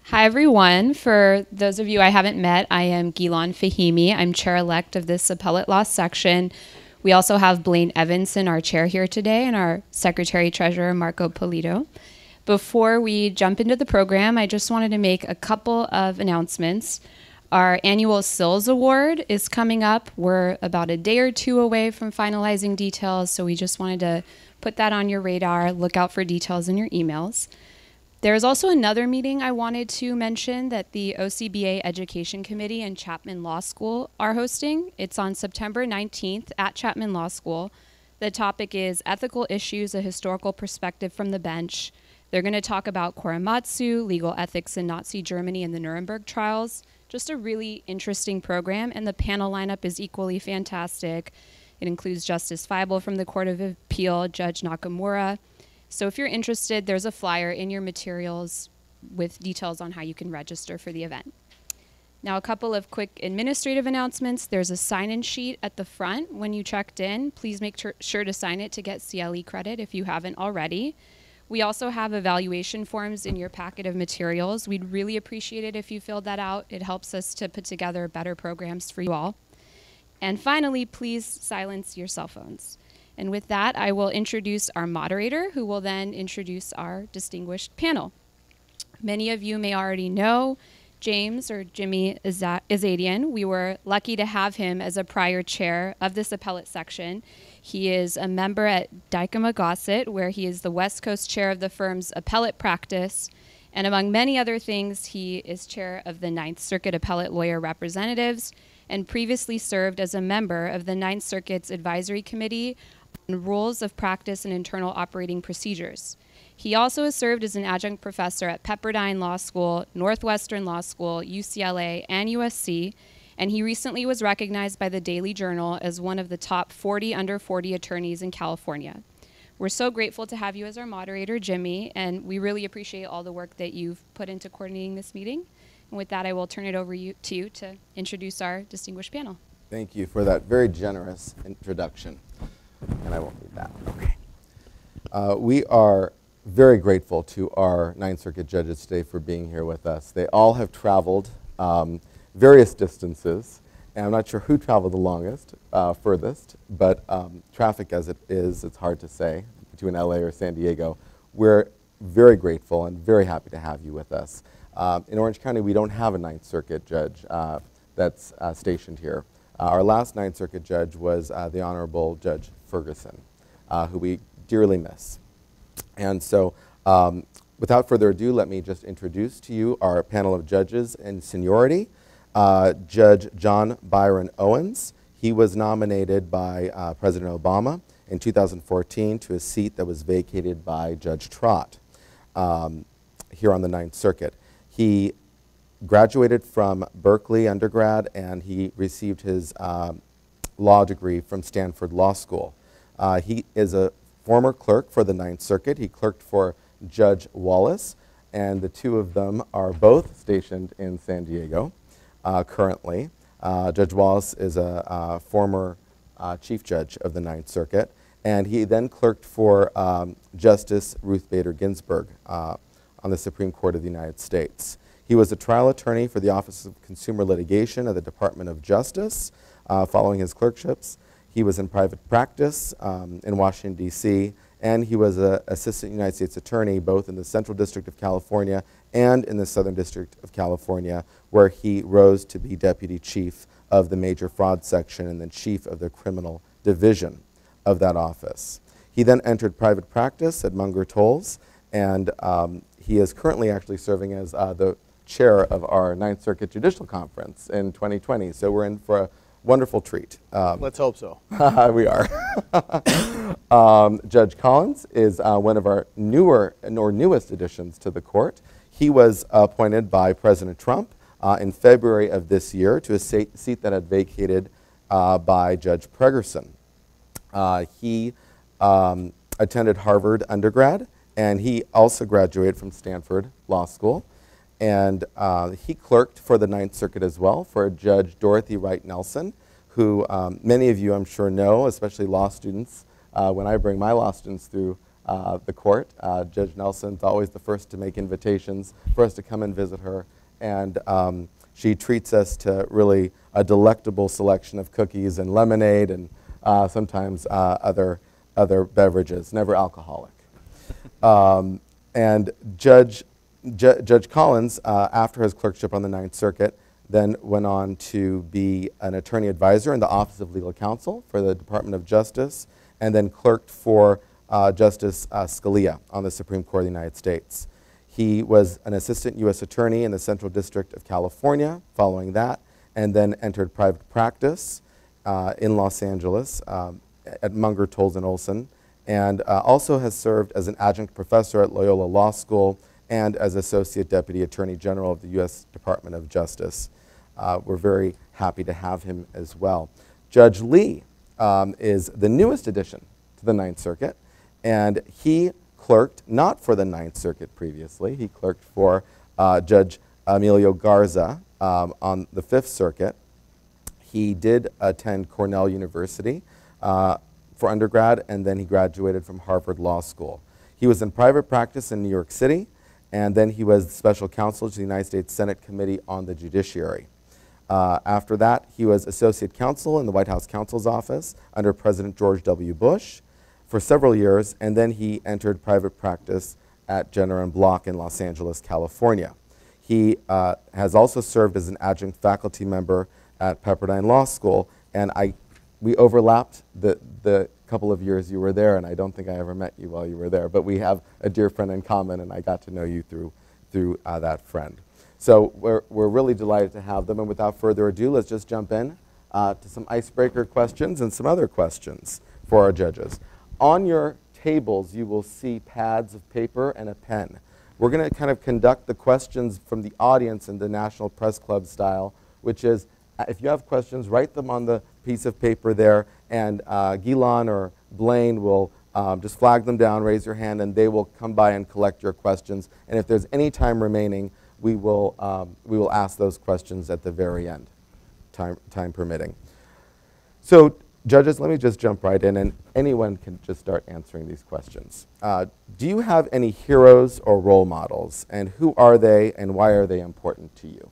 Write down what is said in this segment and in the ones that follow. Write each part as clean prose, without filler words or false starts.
Hi, everyone. For those of you I haven't met, I am Gilan Fahimi. I'm chair-elect of this appellate law section. We also have Blaine Evanson, our chair here today, and our secretary-treasurer, Marco Polito. Before we jump into the program, I just wanted to make a couple of announcements. Our annual SILS Award is coming up. We're about a day or two away from finalizing details, so we just wanted to put that on your radar. Look out for details in your emails. There is also another meeting I wanted to mention that the OCBA Education Committee and Chapman Law School are hosting. It's on September 19th at Chapman Law School. The topic is Ethical Issues, a Historical Perspective from the Bench. They're going to talk about Korematsu, legal ethics in Nazi Germany and the Nuremberg trials. Just a really interesting program, and the panel lineup is equally fantastic. It includes Justice Feibel from the Court of Appeal, Judge Nakamura. So if you're interested, there's a flyer in your materials with details on how you can register for the event. Now, a couple of quick administrative announcements. There's a sign-in sheet at the front when you checked in. Please make sure to sign it to get CLE credit if you haven't already. We also have evaluation forms in your packet of materials. We'd really appreciate it if you filled that out. It helps us to put together better programs for you all. And finally, please silence your cell phones. And with that, I will introduce our moderator, who will then introduce our distinguished panel. Many of you may already know James, or Jimmy Azadian. We were lucky to have him as a prior chair of this appellate section. He is a member at Dykema Gossett, where he is the West Coast chair of the firm's appellate practice. And among many other things, he is chair of the Ninth Circuit Appellate Lawyer Representatives and previously served as a member of the Ninth Circuit's Advisory Committee on Rules of Practice and Internal Operating Procedures. He also has served as an adjunct professor at Pepperdine Law School, Northwestern Law School, UCLA, and USC, and he recently was recognized by the Daily Journal as one of the top 40 under 40 attorneys in California. We're so grateful to have you as our moderator, Jimmy, and we really appreciate all the work that you've put into coordinating this meeting. And with that, I will turn it over to you to introduce our distinguished panel. Thank you for that very generous introduction. And I won't read that. Okay. We are very grateful to our Ninth Circuit judges today for being here with us. They all have traveled various distances, and I'm not sure who traveled the longest, furthest, but traffic as it is, it's hard to say, between LA or San Diego. We're very grateful and very happy to have you with us. In Orange County, we don't have a Ninth Circuit judge that's stationed here. Our last Ninth Circuit judge was the Honorable Judge Ferguson, who we dearly miss. And so without further ado, let me just introduce to you our panel of judges in seniority. Judge John Byron Owens. He was nominated by President Obama in 2014 to a seat that was vacated by Judge Trott here on the Ninth Circuit. He graduated from Berkeley undergrad, and he received his law degree from Stanford Law School. He is a former clerk for the Ninth Circuit. He clerked for Judge Wallace, and the two of them are both stationed in San Diego currently. Judge Wallace is a former chief judge of the Ninth Circuit, and he then clerked for Justice Ruth Bader Ginsburg on the Supreme Court of the United States. He was a trial attorney for the Office of Consumer Litigation at the Department of Justice following his clerkships. He was in private practice in Washington, D.C., and he was an assistant United States attorney both in the Central District of California and in the Southern District of California, where he rose to be deputy chief of the major fraud section and then chief of the criminal division of that office. He then entered private practice at Munger Tolles, and he is currently actually serving as the chair of our Ninth Circuit Judicial Conference in 2020. So we're in for a wonderful treat. Let's hope so. We are. Judge Collins is one of our newest additions to the court. He was appointed by President Trump in February of this year to a seat that had vacated by Judge Pregerson. He attended Harvard undergrad, and he also graduated from Stanford Law School. And he clerked for the Ninth Circuit as well for Judge Dorothy Wright Nelson, who many of you I'm sure know, especially law students. When I bring my law students through the court. Judge Nelson's always the first to make invitations for us to come and visit her, and she treats us to really a delectable selection of cookies and lemonade and sometimes other beverages, never alcoholic. And Judge Collins, after his clerkship on the Ninth Circuit, then went on to be an attorney advisor in the Office of Legal Counsel for the Department of Justice, and then clerked for Justice Scalia on the Supreme Court of the United States. He was an assistant U.S. attorney in the Central District of California following that, and then entered private practice in Los Angeles at Munger, Tolles & Olson, and also has served as an adjunct professor at Loyola Law School and as Associate Deputy Attorney General of the U.S. Department of Justice. We're very happy to have him as well. Judge Lee is the newest addition to the Ninth Circuit, and he clerked not for the Ninth Circuit previously. He clerked for Judge Emilio Garza on the Fifth Circuit. He did attend Cornell University for undergrad, and then he graduated from Harvard Law School. He was in private practice in New York City, and then he was special counsel to the United States Senate Committee on the Judiciary. After that, he was associate counsel in the White House counsel's office under President George W. Bush for several years, and then he entered private practice at Jenner and Block in Los Angeles, California. He has also served as an adjunct faculty member at Pepperdine Law School, and we overlapped the couple of years you were there, and I don't think I ever met you while you were there, but we have a dear friend in common, and I got to know you through that friend. So we're really delighted to have them, and without further ado, let's just jump in to some icebreaker questions and some other questions for our judges. On your tables, you will see pads of paper and a pen. We're going to kind of conduct the questions from the audience in the National Press Club style, which is, if you have questions, write them on the piece of paper there, and Gilon or Blaine will just flag them down, raise your hand, and they will come by and collect your questions. And if there's any time remaining, we will ask those questions at the very end, time permitting. So, judges, let me just jump right in, and anyone can just start answering these questions. Do you have any heroes or role models, and who are they, and why are they important to you?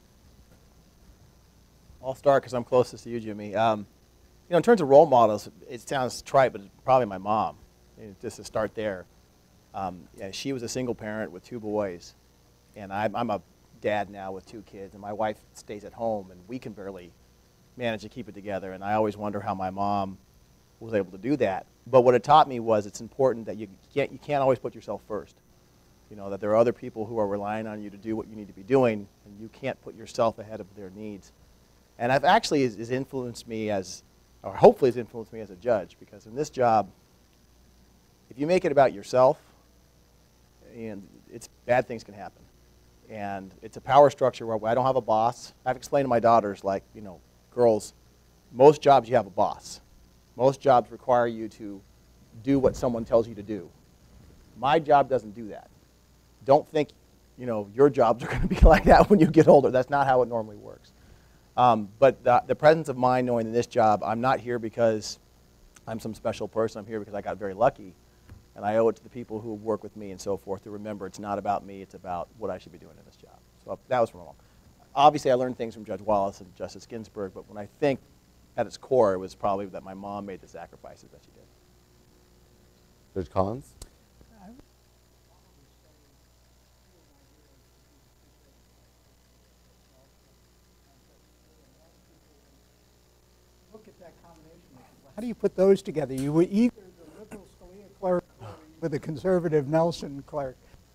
I'll start because I'm closest to you, Jimmy. In terms of role models, it sounds trite, but it's probably my mom. Just to start there, yeah, she was a single parent with 2 boys, and I'm a dad now with 2 kids, and my wife stays at home, and we can barely manage to keep it together. And I always wonder how my mom was able to do that. But what it taught me was it's important that you can't always put yourself first. That there are other people who are relying on you to do what you need to be doing, and you can't put yourself ahead of their needs. And I've actually has influenced me or hopefully has influenced me as a judge, because in this job, if you make it about yourself, and bad things can happen. And it's a power structure where I don't have a boss. I've explained to my daughters, girls, most jobs you have a boss. Most jobs require you to do what someone tells you to do. My job doesn't do that. Don't think, your jobs are going to be like that when you get older. That's not how it normally works. But the presence of mind, knowing in this job, I'm not here because I'm some special person. I'm here because I got very lucky, and I owe it to the people who work with me and so forth to remember it's not about me, it's about what I should be doing in this job. So that was from mom. Obviously, I learned things from Judge Wallace and Justice Ginsburg, but when I think at its core, it was probably that my mom made the sacrifices that she did. Judge Collins? How do you put those together? You were either the liberal Scalia clerk or with a conservative Nelson clerk.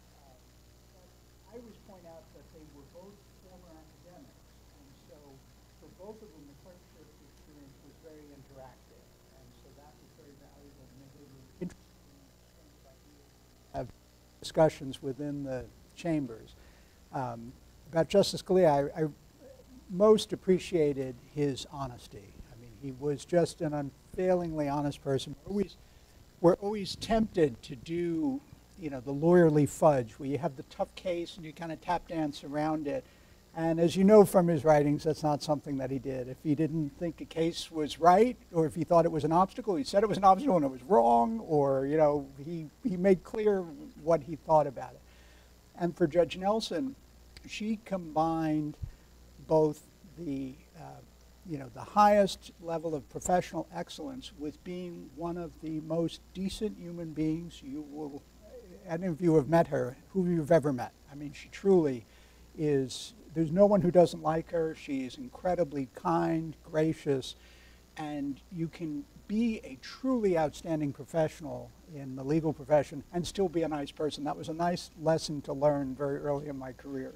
I always point out that they were both former academics, and so for both of them, the clerkship experience was very interactive, and so that was very valuable to me. They were interesting in have discussions within the chambers. About Justice Scalia, I most appreciated his honesty. He was just an unfailingly honest person. We're always tempted to do, the lawyerly fudge, where you have the tough case and you kind of tap dance around it. And as you know from his writings, that's not something that he did. If he didn't think a case was right, or if he thought it was an obstacle, he said it was an obstacle and it was wrong, or, you know, he made clear what he thought about it. And for Judge Nelson, she combined both the, you know, the highest level of professional excellence with being one of the most decent human beings you will, any of you have met her, who you've ever met. I mean, she truly is, there's no one who doesn't like her. She is incredibly kind, gracious, and you can be a truly outstanding professional in the legal profession and still be a nice person. That was a nice lesson to learn very early in my career.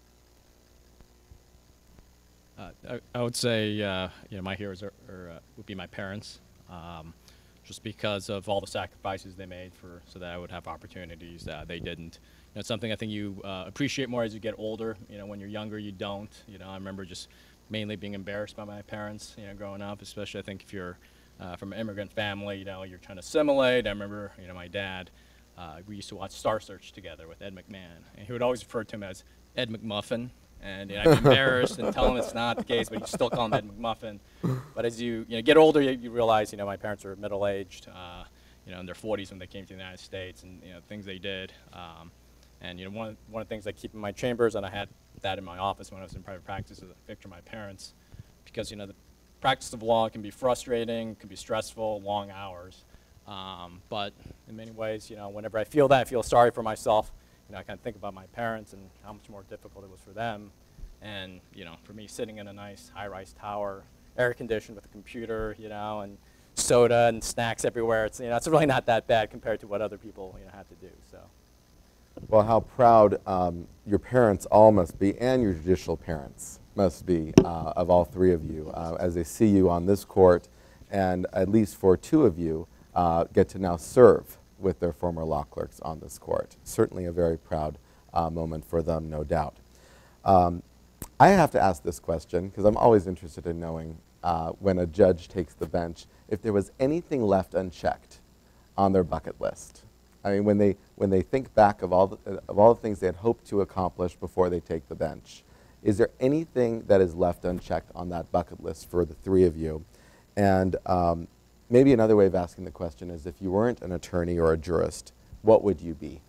I would say, you know, my heroes would be my parents, just because of all the sacrifices they made so that I would have opportunities that they didn't. You know, it's something I think you appreciate more as you get older. You know, when you're younger, you don't. You know, I remember just mainly being embarrassed by my parents, you know, growing up, especially I think if you're from an immigrant family, you know, you're trying to assimilate. I remember, you know, my dad, we used to watch Star Search together with Ed McMahon, and he would always refer to him as Ed McMuffin. And you know, I'd be embarrassed and tell him it's not the case, but you still call him Ed McMuffin. But as you know, get older, you realize, you know, my parents were middle-aged, you know, in their 40s when they came to the United States, and you know, things they did. And you know, one of the things I keep in my chambers, and I had that in my office when I was in private practice, is a picture of my parents, because you know, the practice of law can be frustrating, can be stressful, long hours. But in many ways, you know, whenever I feel that, I feel sorry for myself. You know, I kind of think about my parents and how much more difficult it was for them. And, you know, for me, sitting in a nice high-rise tower, air-conditioned with a computer, you know, and soda and snacks everywhere, it's, you know, it's really not that bad compared to what other people, you know, have to do, so. Well, how proud your parents all must be, and your judicial parents must be, of all three of you, as they see you on this court, and at least for two of you, get to now serve with their former law clerks on this court. Certainly a very proud moment for them, no doubt. I have to ask this question because I'm always interested in knowing when a judge takes the bench if there was anything left unchecked on their bucket list. I mean, when they think back of all the things they had hoped to accomplish before they take the bench, is there anything that is left unchecked on that bucket list for the three of you? And maybe another way of asking the question is, if you weren't an attorney or a jurist, what would you be?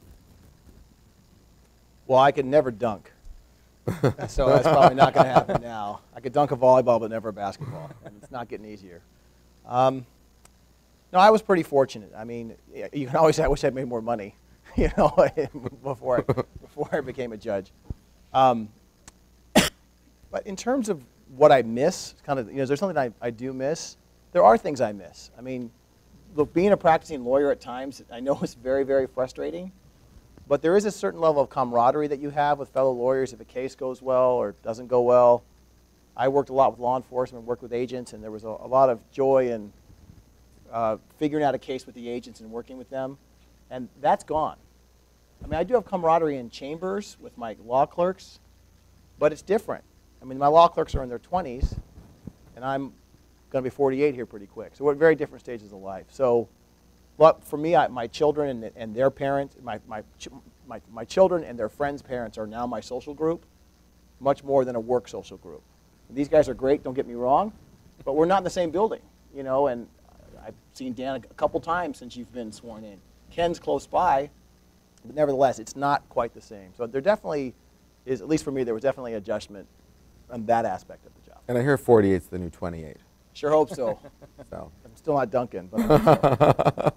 Well, I could never dunk. So that's probably not going to happen now. I could dunk a volleyball, but never a basketball, and it's not getting easier. No, I was pretty fortunate. I mean, you can always say, I wish I'd made more money, you know, before I became a judge. But in terms of what I miss, kind of, you know, is there something I do miss? There are things I miss. I mean, look, being a practicing lawyer at times, I know it's very, very frustrating, but there is a certain level of camaraderie that you have with fellow lawyers if a case goes well or doesn't go well. I worked a lot with law enforcement, worked with agents, and there was a lot of joy in figuring out a case with the agents and working with them, and that's gone. I mean, I do have camaraderie in chambers with my law clerks, but it's different. I mean, my law clerks are in their 20s, and I'm going to be 48 here pretty quick. So we're at very different stages of life. So for me, my children and their parents, my children and their friends' parents are now my social group, much more than a work social group. And these guys are great, don't get me wrong, but we're not in the same building, you know, and I've seen Dan a couple times since you've been sworn in. Ken's close by, but nevertheless, it's not quite the same. So there definitely is, at least for me, there was definitely adjustment on that aspect of the job. And I hear 48's the new 28. Sure hope so. So. I'm still not dunking, but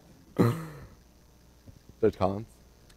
Judge Collins?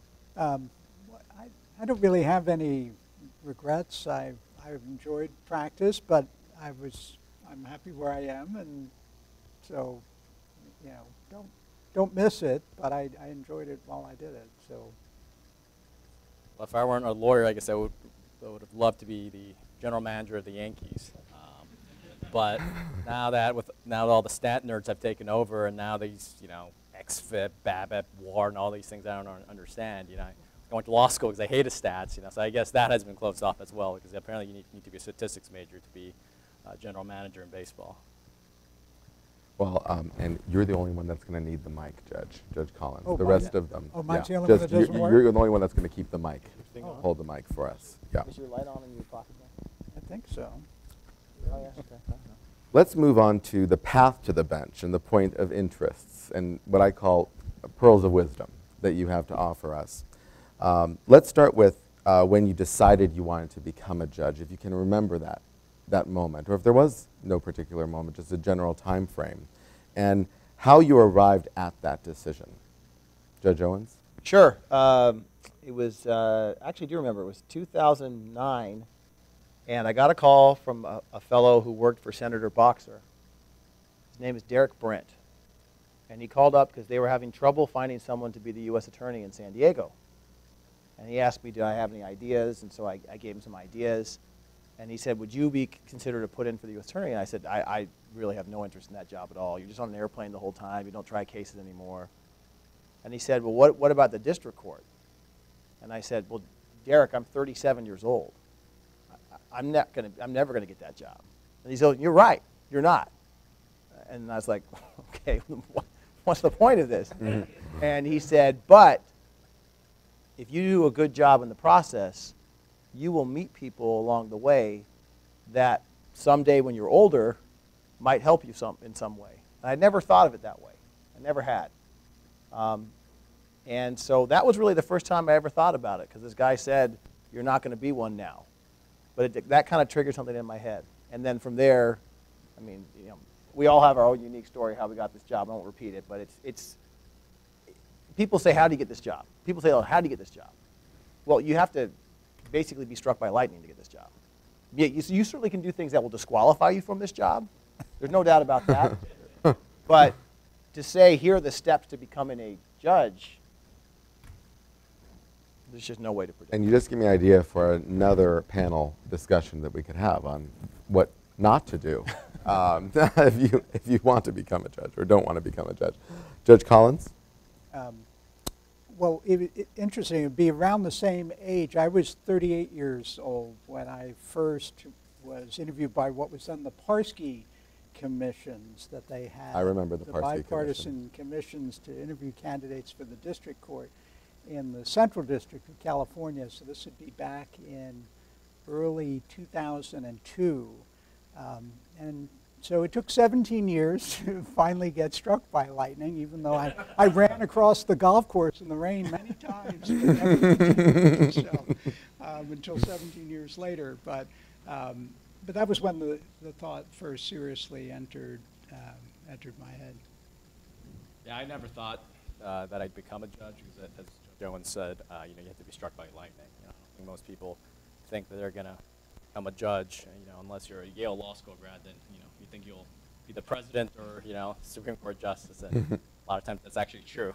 I don't really have any regrets. I've enjoyed practice, but I'm happy where I am, and so, you know, don't miss it. But I enjoyed it while I did it. So. Well, if I weren't a lawyer, I guess I would have loved to be the general manager of the Yankees. But now that all the stat nerds have taken over, and now these, you know, XFIP, BABIP, WAR, and all these things I don't understand, you know, I went to law school because I hated stats, you know, so I guess that has been closed off as well, because apparently you need to be a statistics major to be general manager in baseball. Well, and you're the only one that's going to need the mic, Judge Collins. Oh, the rest of them. Oh, mine's yeah. the only one that doesn't work? You're the only one that's going to keep the mic. Oh. Hold the mic for us. Yeah. is your light on in your pocket now? think so. Oh, yeah, okay. Let's move on to the path to the bench and the point of interests and what I call pearls of wisdom that you have to offer us. Let's start with when you decided you wanted to become a judge, if you can remember that moment, or if there was no particular moment, just a general time frame, and how you arrived at that decision. Judge Owens? Sure. It was, actually I do remember, it was 2009, and I got a call from a fellow who worked for Senator Boxer. His name is Derek Brent. And he called up because they were having trouble finding someone to be the U.S. Attorney in San Diego. And he asked me, did I have any ideas? And so I gave him some ideas. And he said, would you be considered to put in for the U.S. Attorney? And I said, I really have no interest in that job at all. You're just on an airplane the whole time. You don't try cases anymore. And he said, well, what about the district court? And I said, well, Derek, I'm 37 years old. I'm never going to get that job. And he said, you're right. You're not. And I was like, okay, what's the point of this? And he said, but if you do a good job in the process, you will meet people along the way that someday when you're older might help you in some way. And I never thought of it that way. I never had. And so that was really the first time I ever thought about it, because this guy said, you're not going to be one now. But that kind of triggered something in my head. And then from there, I mean, you know, we all have our own unique story how we got this job. I won't repeat it, but people say, how do you get this job? People say, oh, how do you get this job? Well, you have to basically be struck by lightning to get this job. Yeah, you certainly can do things that will disqualify you from this job. There's no doubt about that. But to say, here are the steps to becoming a judge, there's just no way to predict. And you just give me an idea for another panel discussion that we could have on what not to do if you want to become a judge or don't want to become a judge. Judge Collins? Well, interesting. It would be around the same age. I was 38 years old when I first was interviewed by what was then the Parsky commissions that they had. I remember the Parsky bipartisan commissions to interview candidates for the district court in the Central District of California. So this would be back in early 2002. And so it took 17 years to finally get struck by lightning, even though I ran across the golf course in the rain many times, but never so, until 17 years later. But that was when the thought first seriously entered my head. Yeah, I never thought that I'd become a judge, because as Judge Owens said, you have to be struck by lightning. I don't think most people think that they're going to become a judge, unless you're a Yale Law School grad, then, you think you'll be the president or, Supreme Court justice, and a lot of times that's actually true.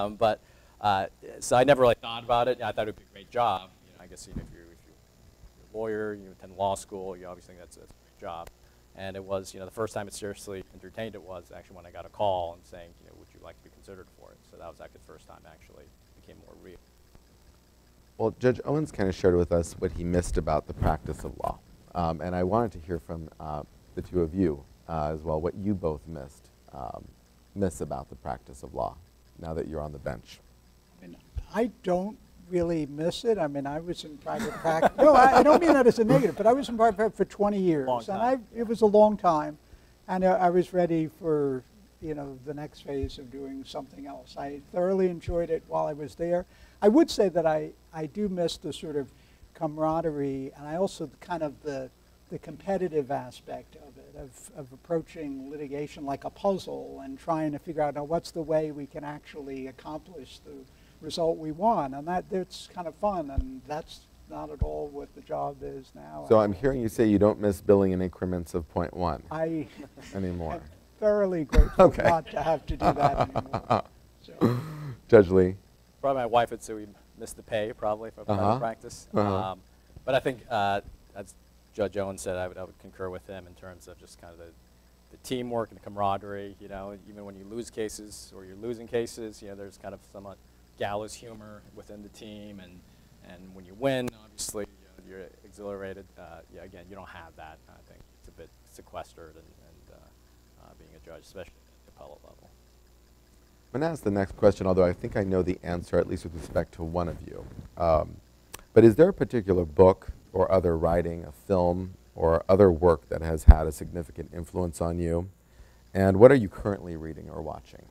So I never really thought about it. I thought it would be a great job. I guess if you're a lawyer, you attend law school, you obviously think that's a great job. And it was, the first time it seriously entertained it was actually when I got a call and saying, would you like to be considered for it? So that was actually the first time actually it became more real. Well, Judge Owens kind of shared with us what he missed about the practice of law. And I wanted to hear from the two of you as well, what you both miss about the practice of law now that you're on the bench. I mean, I don't really miss it. I mean, I was in private practice. No, I don't mean that as a negative, but I was in private practice for 20 years. And it was a long time. And I was ready for, the next phase of doing something else. I thoroughly enjoyed it while I was there. I would say that I do miss the sort of camaraderie, and I also kind of the competitive aspect of it, of approaching litigation like a puzzle and trying to figure out, now, what's the way we can actually accomplish the result we want. And that's kind of fun, and that's not at all what the job is now. So I'm hearing you say you don't miss billing in increments of 0.1 anymore. I'm thoroughly grateful not to have to do that anymore. So. Judge Lee? Probably my wife would say we missed the pay, probably, for private practice. But I think, as Judge Owens said, I would concur with him in terms of just kind of the teamwork and the camaraderie. Even when you lose cases or you're losing cases, there's kind of somewhat gallows humor within the team, and when you win, obviously, you're exhilarated. Again, you don't have that. I think it's a bit sequestered and being a judge, especially at the appellate level. I'm going to ask the next question, although I think I know the answer, at least with respect to one of you. But is there a particular book or other writing, a film, or other work that has had a significant influence on you? And what are you currently reading or watching?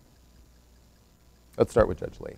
Let's start with Judge Lee.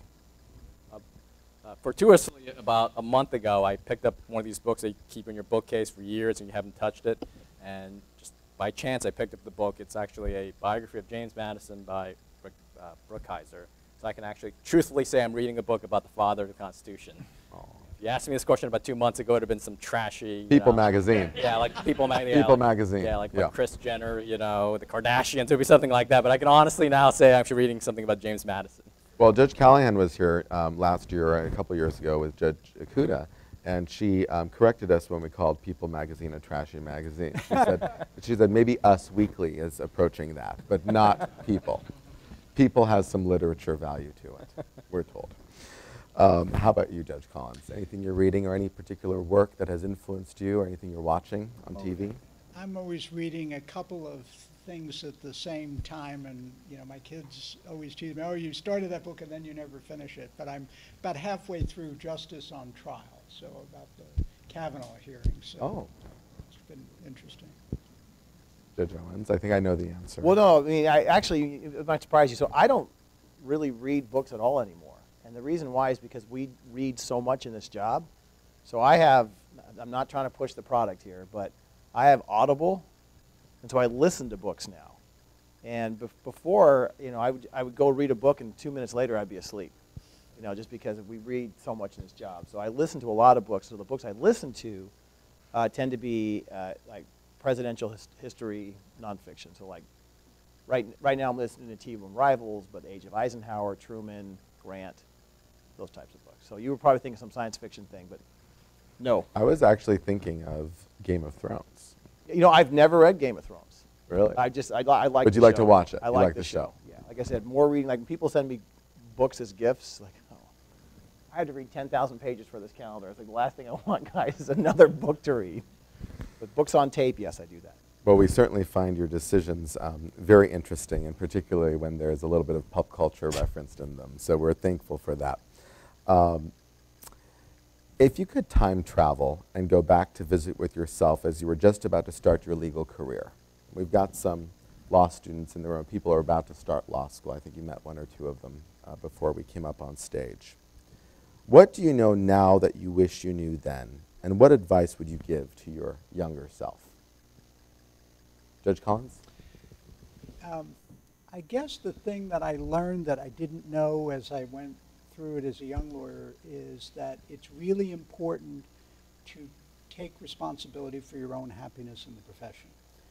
Fortuitously, about a month ago, I picked up one of these books that you keep in your bookcase for years and you haven't touched it. And just by chance, I picked up the book. It's actually a biography of James Madison by Brookhiser. So I can actually truthfully say I'm reading a book about the father of the Constitution. Oh. If you asked me this question about 2 months ago, it would have been some trashy... People magazine. Yeah, like People magazine. People magazine. Yeah, like Kris Jenner, you know, the Kardashians. It would be something like that. But I can honestly now say I'm actually reading something about James Madison. Well, Judge Callahan was here last year, a couple years ago, with Judge Ikuda, and she corrected us when we called People magazine a trashy magazine. She said maybe Us Weekly is approaching that, but not People. People has some literature value to it, we're told. How about you, Judge Collins? Anything you're reading or any particular work that has influenced you or anything you're watching on TV? I'm always reading a couple of things at the same time, and you know, my kids always tease me, oh, you started that book and then you never finish it. But I'm about halfway through Justice on Trial, so about the Kavanaugh hearing. So it's been interesting. Judge Owens, I think I know the answer. Well, no, I mean, it might surprise you. So I don't really read books at all anymore. And the reason why is because we read so much in this job. So I'm not trying to push the product here, but I have Audible, and so I listen to books now. And before, you know, I would go read a book, and 2 minutes later I'd be asleep, you know, just because we read so much in this job. So I listen to a lot of books. So the books I listen to tend to be like presidential history nonfiction. So like right now I'm listening to T. Room Rivals, but Age of Eisenhower, Truman, Grant, those types of books. So you were probably thinking some science fiction thing, but no. I was actually thinking of Game of Thrones. You know, I've never read Game of Thrones. Really? I like. But you like to watch it. I You like like the show. Yeah, like I said, more reading. Like when people send me books as gifts, like, oh, I had to read 10,000 pages for this calendar. It's like the last thing I want, guys, is another book to read. But books on tape, yes, I do that. Well, we certainly find your decisions very interesting, and particularly when there's a little bit of pop culture referenced in them. So we're thankful for that. If you could time travel and go back to visit with yourself as you were just about to start your legal career, we've got some law students in the room. People are about to start law school. I think you met one or two of them before we came up on stage. What do you know now that you wish you knew then? And what advice would you give to your younger self? Judge Collins? I guess the thing that I learned that I didn't know as I went through it as a young lawyer is that it's really important to take responsibility for your own happiness in the profession.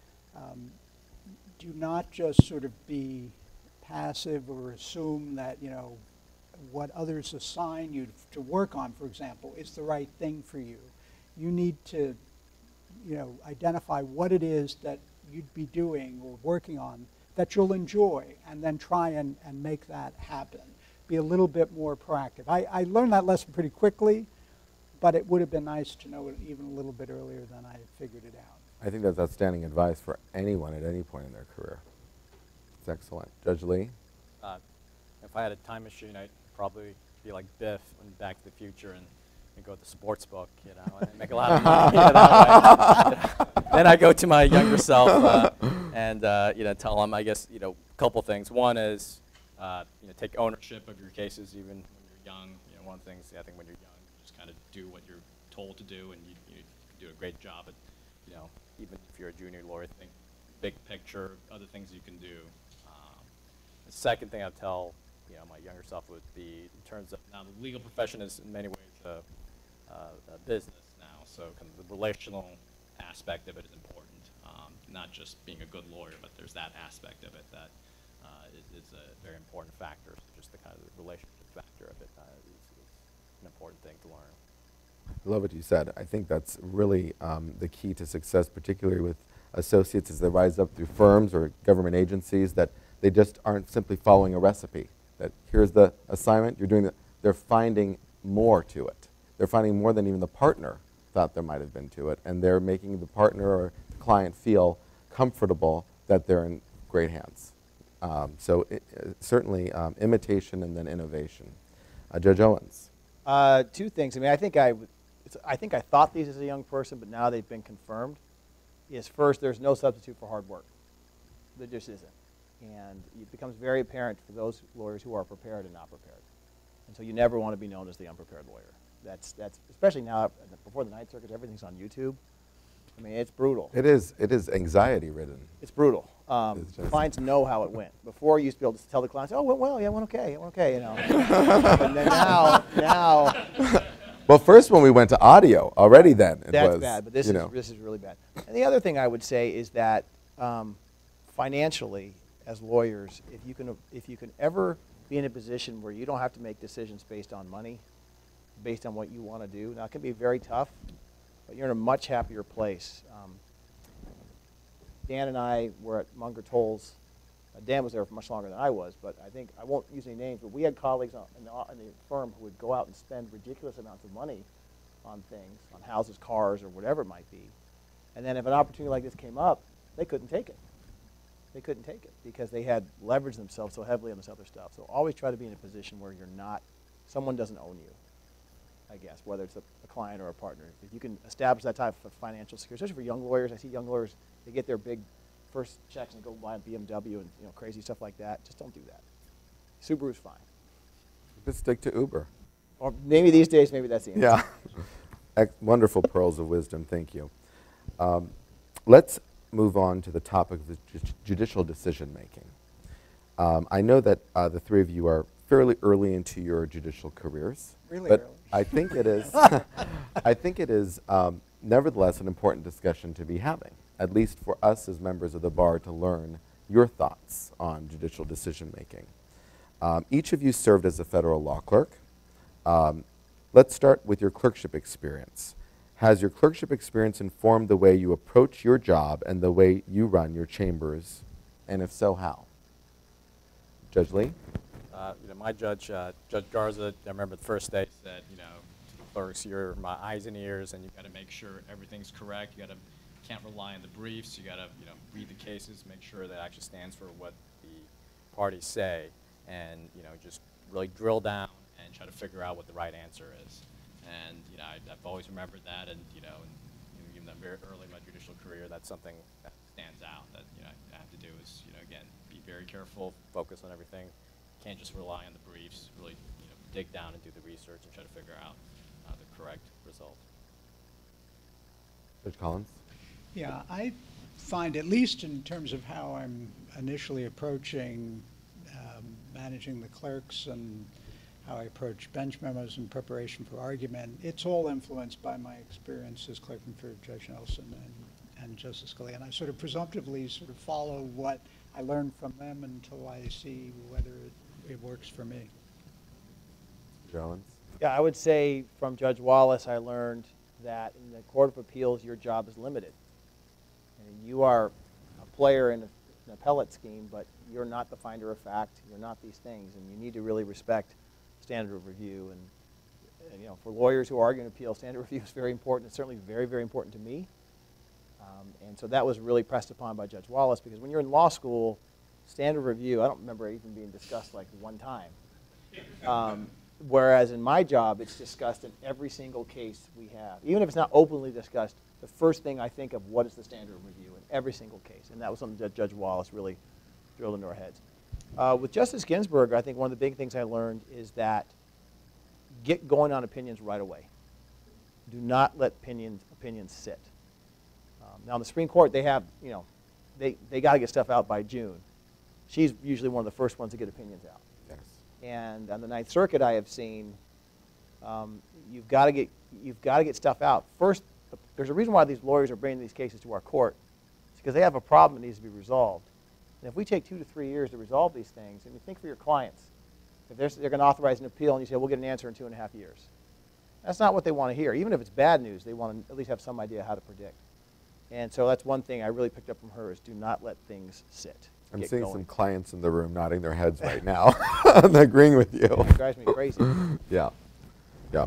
Do not just sort of be passive or assume that, you know, what others assign you to work on, for example, is the right thing for you. You need to, you know, identify what it is that you'd be doing or working on that you'll enjoy, and then try and make that happen. Be a little bit more proactive. I learned that lesson pretty quickly, but it would have been nice to know it even a little bit earlier than I figured it out. I think that's outstanding advice for anyone at any point in their career. It's excellent. Judge Lee? If I had a time machine, I'd probably be like Biff in Back to the Future and go to the sports book, you know, and make a lot of money that way. Then I go to my younger self and you know, tell them, I guess, you know, a couple things. One is, you know, take ownership of your cases even when you're young. You know, one of the things I think when you're young, you just kind of do what you're told to do, and you do a great job at, you know, even if you're a junior lawyer, think big picture, other things you can do. The second thing I'd tell, you know, my younger self would be in terms of, now the legal profession is in many ways a business now, so kind of the relational aspect of it is important. Not just being a good lawyer, but there's that aspect of it that is a very important factor. So just the kind of the relationship factor of it is an important thing to learn. I love what you said. I think that's really the key to success, particularly with associates as they rise up through firms or government agencies, that they just aren't simply following a recipe. That here's the assignment, you're doing they're finding more to it. They're finding more than even the partner thought there might have been to it, and they're making the partner or the client feel comfortable that they're in great hands. So certainly imitation and then innovation. Judge Owens. Two things. I mean, I think I thought these as a young person, but now they've been confirmed. is first, there's no substitute for hard work. There just isn't. And it becomes very apparent for those lawyers who are prepared and not prepared. And so you never want to be known as the unprepared lawyer. That's especially now, before the Ninth Circuit, everything's on YouTube. I mean, it's brutal. It is anxiety-ridden. It's brutal. It's just- Clients know how it went. Before, you used to be able to tell the clients, "Oh, it went well. Yeah, it went okay. It went okay." You know. And then now, Well, first when we went to audio, already then it that's was, bad. But this you is know. this is really bad. And the other thing I would say is that financially, as lawyers, if you can ever be in a position where you don't have to make decisions based on money, based on what you want to do, now it can be very tough, but you're in a much happier place. Dan and I were at Munger Tolles. Dan was there for much longer than I was, but I won't use any names, but we had colleagues in the firm who would go out and spend ridiculous amounts of money on things, on houses, cars, or whatever it might be. And then if an opportunity like this came up, they couldn't take it. They couldn't take it because they had leveraged themselves so heavily on this other stuff. So always try to be in a position where you're not, someone doesn't own you, I guess, whether it's a client or a partner. If you can establish that type of financial security, especially for young lawyers. I see young lawyers, they get their big first checks and go buy a BMW and crazy stuff like that. Just don't do that. Subaru's fine. Just stick to Uber. Or maybe these days, maybe that's the answer. Yeah. Wonderful pearls of wisdom. Thank you. Let's move on to the topic of judicial decision making. I know that the three of you are fairly early into your judicial careers. Really but early. I think it is. I think it is nevertheless an important discussion to be having, at least for us as members of the bar to learn your thoughts on judicial decision making. Each of you served as a federal law clerk. Let's start with your clerkship experience. Has your clerkship experience informed the way you approach your job and the way you run your chambers? And if so, how? Judge Lee? My judge, Judge Garza, I remember the first day said, to the clerks, you're my eyes and ears, and you got to make sure everything's correct. You can't rely on the briefs. You got to, read the cases, make sure that actually stands for what the parties say, and just really drill down and try to figure out what the right answer is. And I've always remembered that, and even though very early in my judicial career, that's something that stands out. That I have to do is again be very careful, focus on everything. Can't just rely on the briefs. Really dig down and do the research and try to figure out the correct result. Judge Collins? Yeah, I find, at least in terms of how I'm initially approaching managing the clerks and how I approach bench memos in preparation for argument, it's all influenced by my experience as clerking for Judge Nelson and Justice Scalia. And I sort of presumptively sort of follow what I learn from them until I see whether it works for me. Jones? Yeah, I would say from Judge Wallace, I learned that in the Court of Appeals, your job is limited. And you are a player in an appellate scheme, but you're not the finder of fact. You're not these things, and you need to really respect standard of review. And for lawyers who are arguing appeal, standard review is very important. It's certainly very, very important to me. And so that was really pressed upon by Judge Wallace, because when you're in law school, standard review, I don't remember it even being discussed like one time. Whereas in my job, it's discussed in every single case we have. Even if it's not openly discussed, the first thing I think of, what is the standard of review in every single case? And that was something that Judge Wallace really drilled into our heads. With Justice Ginsburg, I think one of the big things I learned is that get going on opinions right away. Do not let opinions sit. Now, in the Supreme Court, they have, they got to get stuff out by June. She's usually one of the first ones to get opinions out. Yes. And on the Ninth Circuit, I have seen you've got to get stuff out. First, there's a reason why these lawyers are bringing these cases to our court. It's because they have a problem that needs to be resolved. And if we take 2 to 3 years to resolve these things, and you think for your clients, if they're going to authorize an appeal and you say, we'll get an answer in 2.5 years. That's not what they want to hear. Even if it's bad news, they want to at least have some idea how to predict. And so that's one thing I really picked up from her, is do not let things sit. I'm Get seeing going. some clients in the room nodding their heads right now. I'm agreeing with you. It drives me crazy. Yeah. Yeah.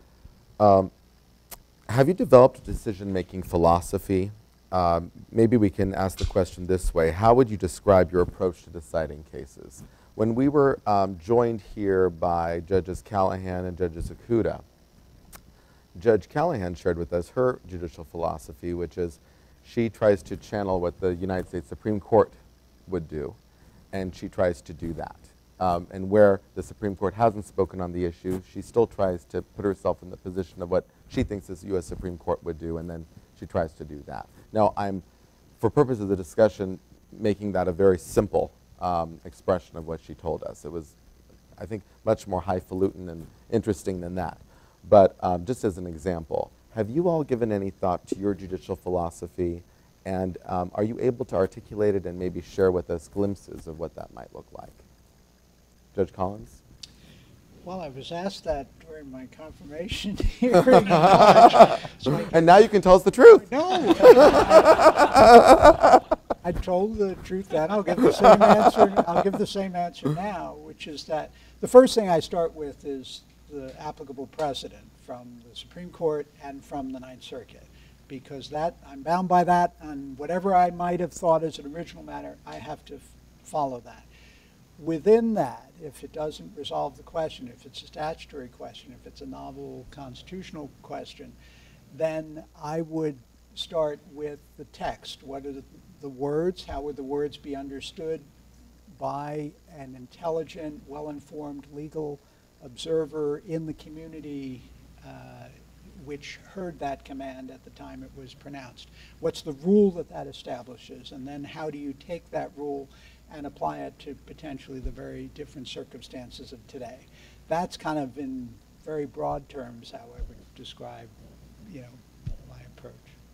Have you developed a decision-making philosophy? Maybe we can ask the question this way. How would you describe your approach to deciding cases? When we were joined here by Judges Callahan and Judges Akuda, Judge Callahan shared with us her judicial philosophy, which is she tries to channel what the United States Supreme Court would do, and she tries to do that. And where the Supreme Court hasn't spoken on the issue, she still tries to put herself in the position of what she thinks the U.S. Supreme Court would do, and then she tries to do that. Now, I'm, for purposes of the discussion, making that a very simple expression of what she told us. It was, I think, much more highfalutin and interesting than that. But just as an example, have you all given any thought to your judicial philosophy, and are you able to articulate it and maybe share with us glimpses of what that might look like? Judge Collins? Well, I was asked that during my confirmation hearing in March. And now you can tell us the truth. No. I told the truth then. I'll give the same answer. I'll give the same answer now, which is that the first thing I start with is the applicable precedent from the Supreme Court and from the Ninth Circuit, because that I'm bound by that, and whatever I might have thought as an original matter, I have to follow that. Within that, if it doesn't resolve the question, if it's a statutory question, if it's a novel constitutional question, then I would start with the text. What are the words? How would the words be understood by an intelligent, well-informed legal observer in the community which heard that command at the time it was pronounced? What's the rule that that establishes? And then how do you take that rule and apply it to potentially the very different circumstances of today? That's kind of, in very broad terms, how I would describe, my approach.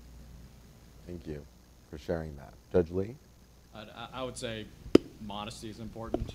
Thank you for sharing that. Judge Lee? I would say modesty is important.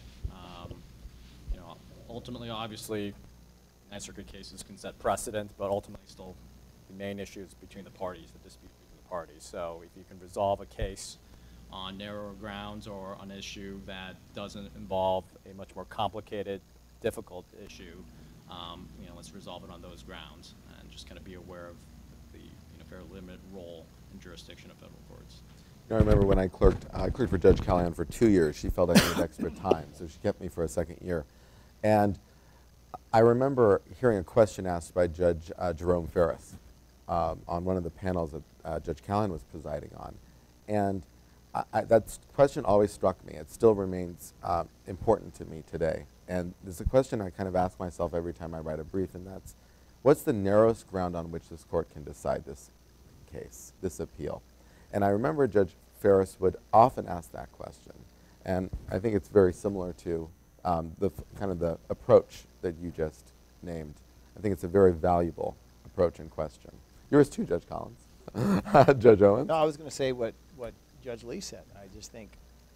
Ultimately, obviously, Ninth Circuit cases can set precedent, but ultimately still the main issue is between the parties, the dispute between the parties. So if you can resolve a case on narrower grounds or on an issue that doesn't involve a much more complicated, difficult issue, let's resolve it on those grounds and just kind of be aware of the fairly limited role and jurisdiction of federal courts. I remember when I clerked for Judge Callahan for 2 years. She felt I needed extra time, so she kept me for a second year. And I remember hearing a question asked by Judge Jerome Ferris on one of the panels that Judge Callahan was presiding on. And that question always struck me. It still remains important to me today. And there's a question I kind of ask myself every time I write a brief, and that's, what's the narrowest ground on which this court can decide this case, this appeal? And I remember Judge Ferris would often ask that question. And I think it's very similar to the approach that you just named. I think it's a very valuable approach and question. Yours too, Judge Collins. Judge Owens? No, I was going to say what Judge Lee said. I just think,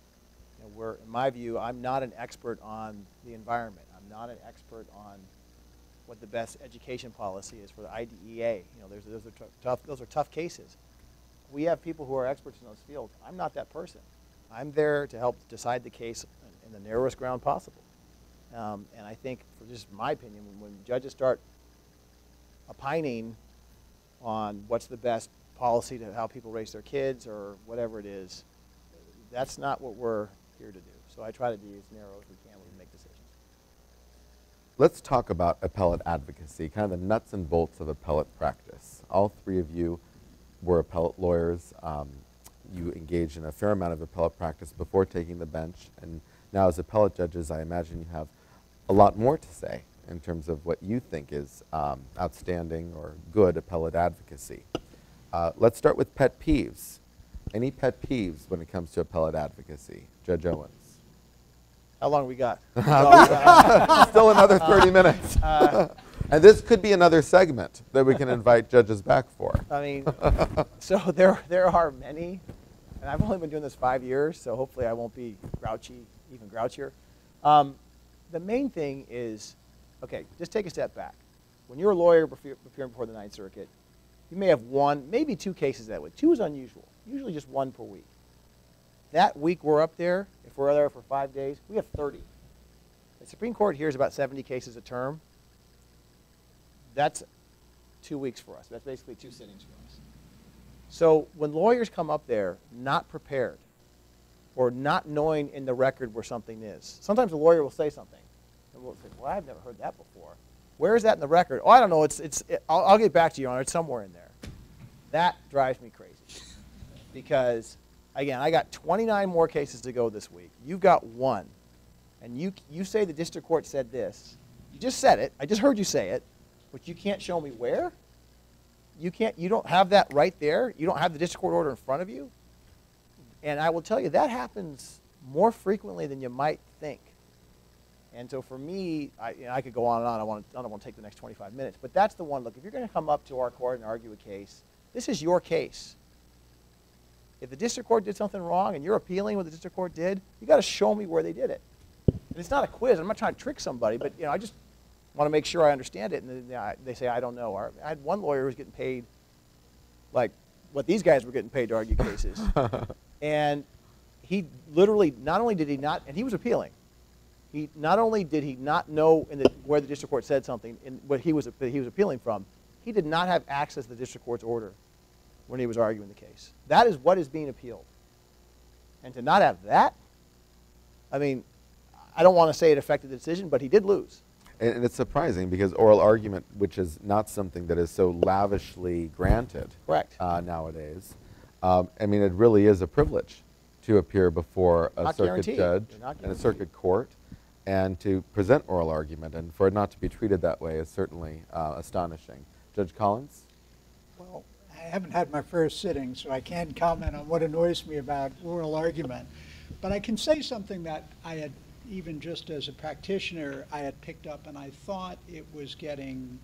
in my view, I'm not an expert on the environment. I'm not an expert on what the best education policy is for the IDEA. Those are tough cases. We have people who are experts in those fields. I'm not that person. I'm there to help decide the case in the narrowest ground possible. And I think, for just my opinion, when judges start opining on what's the best policy to how people raise their kids or whatever it is, that's not what we're here to do. So I try to be as narrow as we can when we make decisions. Let's talk about appellate advocacy, kind of the nuts and bolts of appellate practice. All three of you were appellate lawyers. You engaged in a fair amount of appellate practice before taking the bench, and now as appellate judges, I imagine you have a lot more to say in terms of what you think is outstanding or good appellate advocacy. Let's start with pet peeves. Any pet peeves when it comes to appellate advocacy? Judge Owens. How long we got? Still another 30 minutes. And this could be another segment that we can invite judges back for. I mean, so there are many, and I've only been doing this 5 years, so hopefully I won't be even grouchier. The main thing is, okay, just take a step back. When you're a lawyer appearing before the Ninth Circuit, you may have one, maybe two cases that week. 2 is unusual, usually just 1 per week. That week we're up there, if we're there for 5 days, we have 30. The Supreme Court hears about 70 cases a term. That's 2 weeks for us. That's basically 2 sittings for us. So when lawyers come up there not prepared or not knowing in the record where something is, sometimes a lawyer will say something, and we'll say, well, I've never heard that before. Where is that in the record? Oh, I don't know. I'll get back to you, Your Honor. It's somewhere in there. That drives me crazy. because, again, I got 29 more cases to go this week. You've got one. And you say the district court said this. You just said it. I just heard you say it. But you can't show me where? You don't have that right there? You don't have the district court order in front of you? And I will tell you, that happens more frequently than you might think. And so for me, I could go on and on. I don't want to take the next 25 minutes. But that's the one. Look, if you're going to come up to our court and argue a case, this is your case. If the district court did something wrong and you're appealing what the district court did, you got to show me where they did it. And it's not a quiz. I'm not trying to trick somebody, but I just want to make sure I understand it. And then they say, I don't know. I had one lawyer who was getting paid like what these guys were getting paid to argue cases. And he literally, not only did he not, and he was appealing, not only did he not know where the district court said something in what he was appealing from, he did not have access to the district court's order when he was arguing the case. That is what is being appealed. And to not have that, I mean, I don't want to say it affected the decision, but he did lose. And it's surprising because oral argument, which is not something that is so lavishly granted Correct. Nowadays, I mean, it really is a privilege to appear before a Not circuit guaranteed. judge They're not and a circuit court and to present oral argument. And for it not to be treated that way is certainly astonishing. Judge Collins? Well, I haven't had my first sitting, so I can't comment on what annoys me about oral argument. But I can say something that I had, even just as a practitioner, I had picked up, and I thought it was getting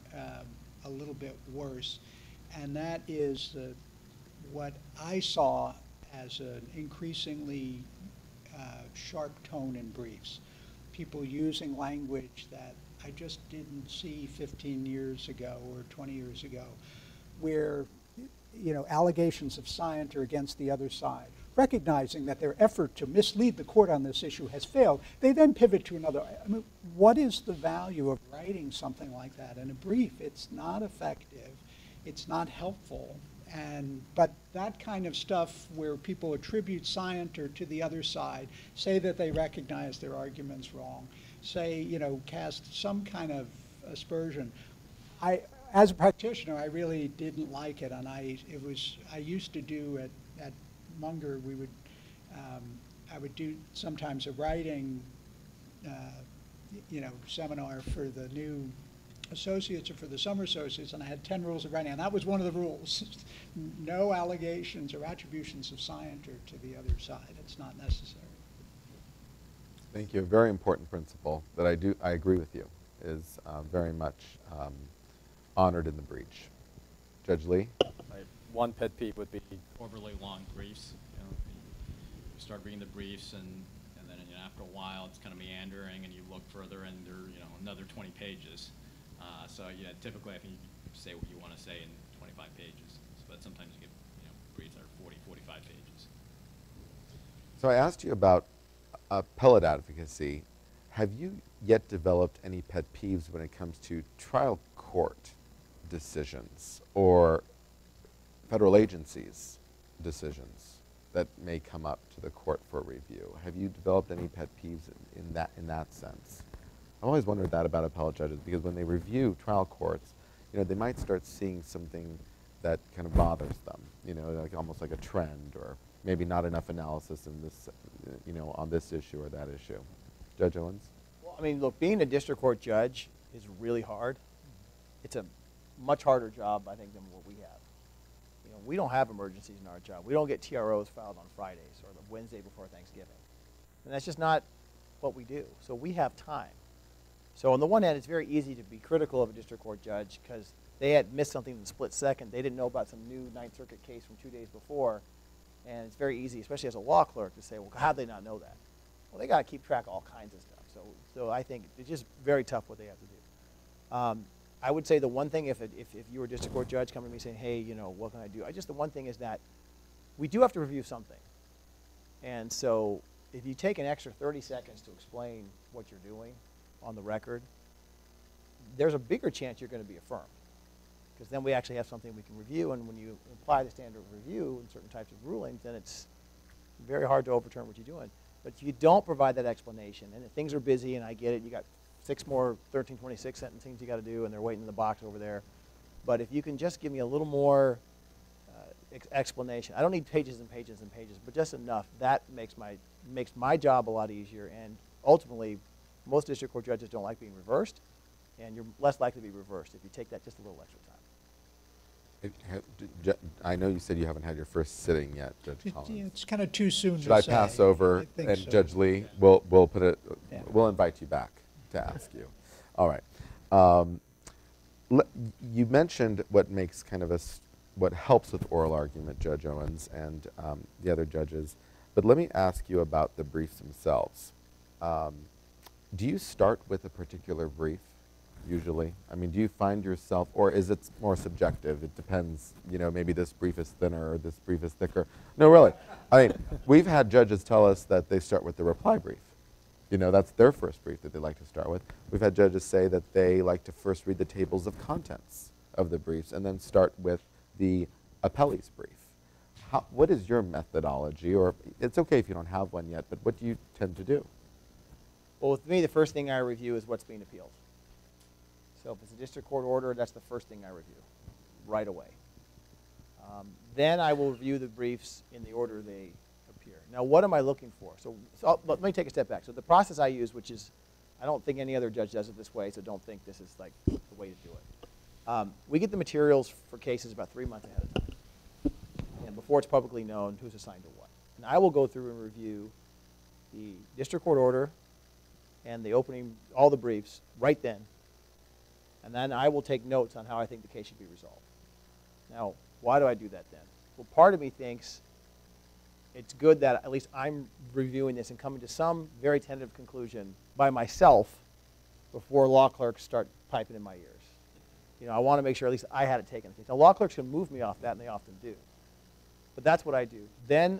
a little bit worse. And that is what I saw as an increasingly sharp tone in briefs. People using language that I just didn't see 15 years ago or 20 years ago, where allegations of scienter against the other side, recognizing that their effort to mislead the court on this issue has failed, they then pivot to another. I mean, what is the value of writing something like that in a brief? It's not effective. It's not helpful. But that kind of stuff where people attribute scienter to the other side, say that they recognize their arguments wrong, say, cast some kind of aspersion. As a practitioner, I really didn't like it, and I used to do at Munger, I would do sometimes a writing, seminar for the new associates or for the summer associates, and I had 10 rules of writing, and that was one of the rules. No allegations or attributions of scienter to the other side. It's not necessary. Thank you. A very important principle that I agree with you is very much honored in the breach. Judge Lee? My one pet peeve would be overly long briefs. You start reading the briefs, and then after a while, it's kind of meandering, and you look further, and there are another 20 pages. So yeah, typically I think you can say what you want to say in 25 pages, but sometimes you get briefs that are 40, 45 pages. So I asked you about appellate advocacy. Have you yet developed any pet peeves when it comes to trial court decisions or federal agencies' decisions that may come up to the court for review? Have you developed any pet peeves in that sense? I've always wondered that about appellate judges, because when they review trial courts, they might start seeing something that kind of bothers them, like almost like a trend, or maybe not enough analysis in this, on this issue or that issue. Judge Owens? Well, I mean, look, being a district court judge is really hard. It's a much harder job, I think, than what we have. We don't have emergencies in our job. We don't get TROs filed on Fridays or the Wednesday before Thanksgiving. And that's just not what we do. So we have time. So on the one hand, it's very easy to be critical of a district court judge because they had missed something in the split second. They didn't know about some new Ninth Circuit case from 2 days before. And it's very easy, especially as a law clerk, to say, well, how did they not know that? Well, they got to keep track of all kinds of stuff. So I think it's just very tough what they have to do. I would say the one thing, if you were a district court judge coming to me saying, hey, what can I do? The one thing is that we do have to review something. And so if you take an extra 30 seconds to explain what you're doing on the record, there's a bigger chance you're going to be affirmed. Because then we actually have something we can review, and when you apply the standard of review in certain types of rulings, then it's very hard to overturn what you're doing. But if you don't provide that explanation, and if things are busy, and I get it, you got 6 more 1326 sentencing you got to do, and they're waiting in the box over there. But if you can just give me a little more explanation. I don't need pages and pages and pages, but just enough. That makes my job a lot easier. And ultimately, most district court judges don't like being reversed, and you're less likely to be reversed if you take that just a little extra time. I know you said you haven't had your first sitting yet, Judge Collins. It's kind of too soon Should to I say. pass over, I think and so. Judge Lee, we'll put it. Yeah. We'll invite you back to ask you. All right. You mentioned what makes kind of what helps with oral argument, Judge Owens and the other judges. But let me ask you about the briefs themselves. Do you start with a particular brief, usually? I mean, do you find yourself, or is it more subjective? It depends, you know, maybe this brief is thinner or this brief is thicker. No, really. I mean, we've had judges tell us that they start with the reply brief. You know, that's their first brief that they like to start with. We've had judges say that they like to first read the tables of contents of the briefs and then start with the appellee's brief. What is your methodology? Or it's okay if you don't have one yet, but what do you tend to do? Well, with me, the first thing I review is what's being appealed. So if it's a district court order, that's the first thing I review right away. Then I will review the briefs in the order they appear. Now, what am I looking for? So let me take a step back. So the process I use, which is, I don't think any other judge does it this way, so don't think this is like the way to do it. We get the materials for cases about 3 months ahead of time, and before it's publicly known who's assigned to what. And I will go through and review the district court order and the opening, all the briefs, right then. And then I will take notes on how I think the case should be resolved. Now, why do I do that then? Well, part of me thinks it's good that at least I'm reviewing this and coming to some very tentative conclusion by myself before law clerks start piping in my ears. You know, I want to make sure at least I had it taken. Now, law clerks can move me off that, and they often do. But that's what I do. Then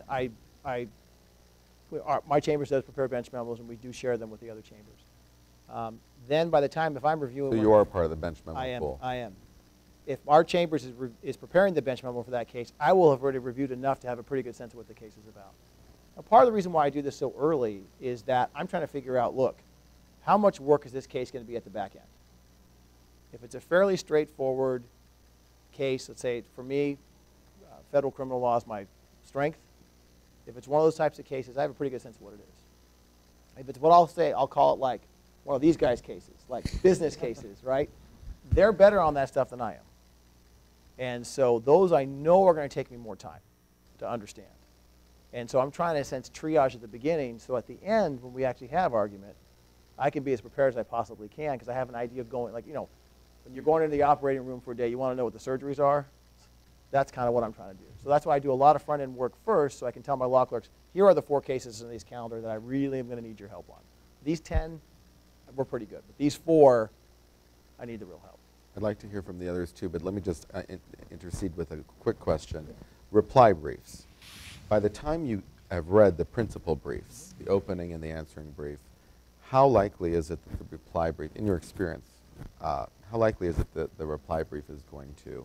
my chambers does prepare bench memos, and we do share them with the other chambers. Then by the time, if I'm reviewing... So you are part of the bench memo pool. I am. If our chambers is preparing the bench memo for that case, I will have already reviewed enough to have a pretty good sense of what the case is about. Now, part of the reason why I do this so early is that I'm trying to figure out, look, how much work is this case going to be at the back end? If it's a fairly straightforward case, let's say for me, federal criminal law is my strength. If it's one of those types of cases, I have a pretty good sense of what it is. If it's what I'll say, I'll call it like one of these guys' cases, like business cases, right? They're better on that stuff than I am. And so those I know are going to take me more time to understand. And so I'm trying to, in a sense, triage at the beginning so at the end, when we actually have argument, I can be as prepared as I possibly can because I have an idea of going, like, you know, when you're going into the operating room for a day, you want to know what the surgeries are. That's kind of what I'm trying to do. So that's why I do a lot of front-end work first so I can tell my law clerks, here are the 4 cases in this calendar that I really am going to need your help on. These 10, we're pretty good. But these 4, I need the real help. I'd like to hear from the others too, but let me just intercede with a quick question. Reply briefs. By the time you have read the principal briefs, the opening and the answering brief, how likely is it that the reply brief, in your experience, how likely is it that the reply brief is going to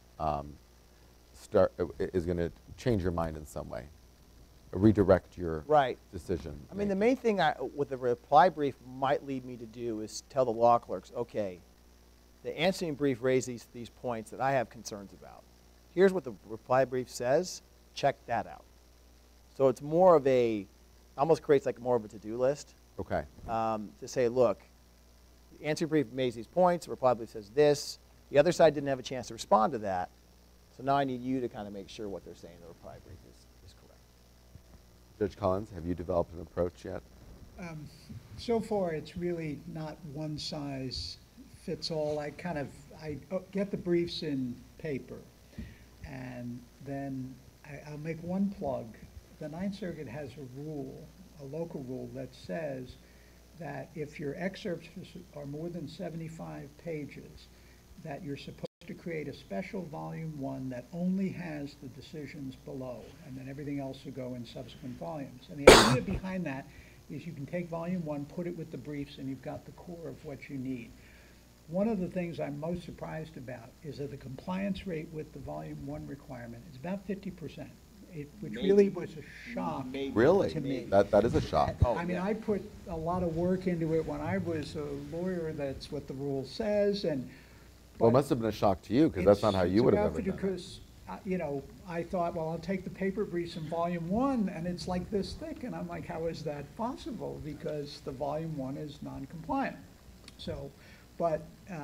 change your mind in some way, redirect your decision? I mean, the main thing with the reply brief might lead me to do is tell the law clerks, okay, the answering brief raises these points that I have concerns about. Here's what the reply brief says. Check that out. So it's more of almost creates like more of a to-do list. Okay. To say, look, the answering brief made these points. The reply brief says this. The other side didn't have a chance to respond to that. So now I need you to kind of make sure what they're saying in the reply brief is correct. Judge Collins, have you developed an approach yet? So far, it's really not one size fits all. I get the briefs in paper, and then I'll make one plug. The Ninth Circuit has a rule, a local rule, that says that if your excerpts are more than 75 pages, that you're supposed to create a special volume 1 that only has the decisions below, and then everything else will go in subsequent volumes. And the idea behind that is you can take volume 1, put it with the briefs, and you've got the core of what you need. One of the things I'm most surprised about is that the compliance rate with the volume 1 requirement is about 50%, which really was a shock Really? to me. That is a shock. I mean, I put a lot of work into it when I was a lawyer. That's what the rule says. Well, it must have been a shock to you because that's not how you would have ever done it. Because you know, I thought, well, I'll take the paper briefs in volume 1, and it's like this thick. And I'm like, how is that possible? Because the volume 1 is non-compliant. So, but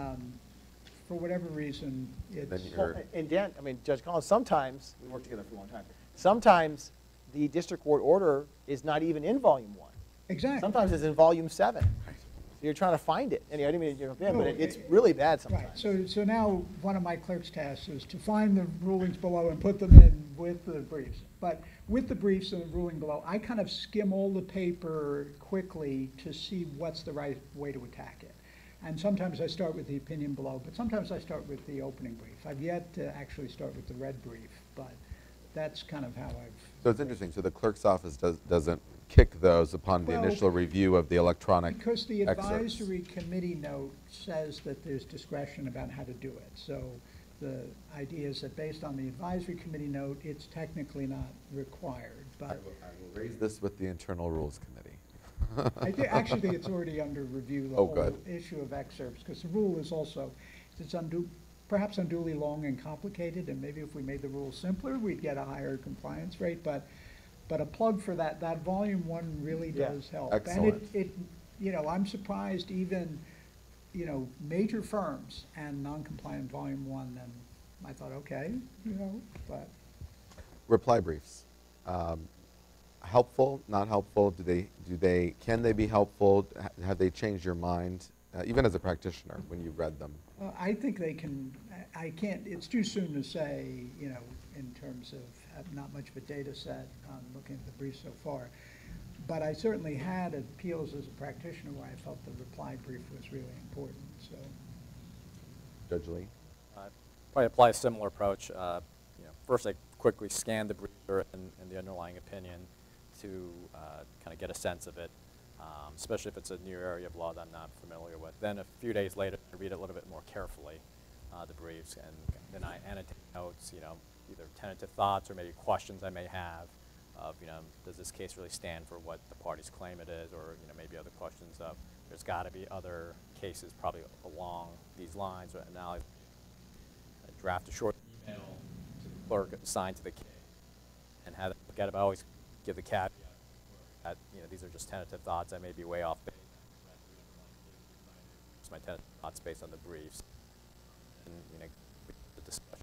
for whatever reason, Then it's, you're- And Dan, I mean, Judge Collins, sometimes, we worked together for a long time, sometimes the district court order is not even in volume 1. exactly. Sometimes it's in volume 7. So you're trying to find it. Anyway, I didn't mean to jump in, No, but it's really bad Right, sometimes. so now one of my clerk's tasks is to find the rulings below and put them in with the briefs. But with the briefs and the ruling below, I kind of skim all the paper quickly to see what's the right way to attack it. And sometimes I start with the opinion below, but sometimes I start with the opening brief. I've yet to actually start with the red brief, but that's kind of how I've. So it's interesting, so the clerk's office doesn't kick those upon the Well, initial review of the electronic Because the excerpts. advisory committee note says that there's discretion about how to do it. So the idea is that based on the advisory committee note, it's technically not required. I But will raise this with the Internal Rules Committee. actually think it's already under review, the Oh, whole good. issue of excerpts, because the rule is also, it's perhaps unduly long and complicated, and maybe if we made the rule simpler, we'd get a higher compliance rate, but a plug for that volume 1 really Yeah. does help. Excellent. And it, you know, I'm surprised even, you know, major firms and non-compliant volume 1, and I thought, okay, you know, but. Reply briefs. Helpful, not helpful? Can they be helpful? Have they changed your mind, even as a practitioner, when you read them? I think they can, I can't, it's too soon to say, you know, in terms of not much of a data set on looking at the brief so far. But I certainly had appeals as a practitioner where I felt the reply brief was really important, so. Judge Lee? Probably apply a similar approach. First, I quickly scan the briefer and the underlying opinion to kind of get a sense of it, especially if it's a new area of law that I'm not familiar with. Then a few days later, I read it a little bit more carefully, the briefs, and then I annotate notes, you know, either tentative thoughts or maybe questions I may have of, you know, does this case really stand for what the parties claim it is, or, you know, maybe other questions of there's got to be other cases probably along these lines, or now I draft a short email to the clerk assigned to the case and have it look at it. I always give the caveat that, you know, these are just tentative thoughts. I may be way off base. It's my tentative thoughts based on the briefs, and, you know, the discussion.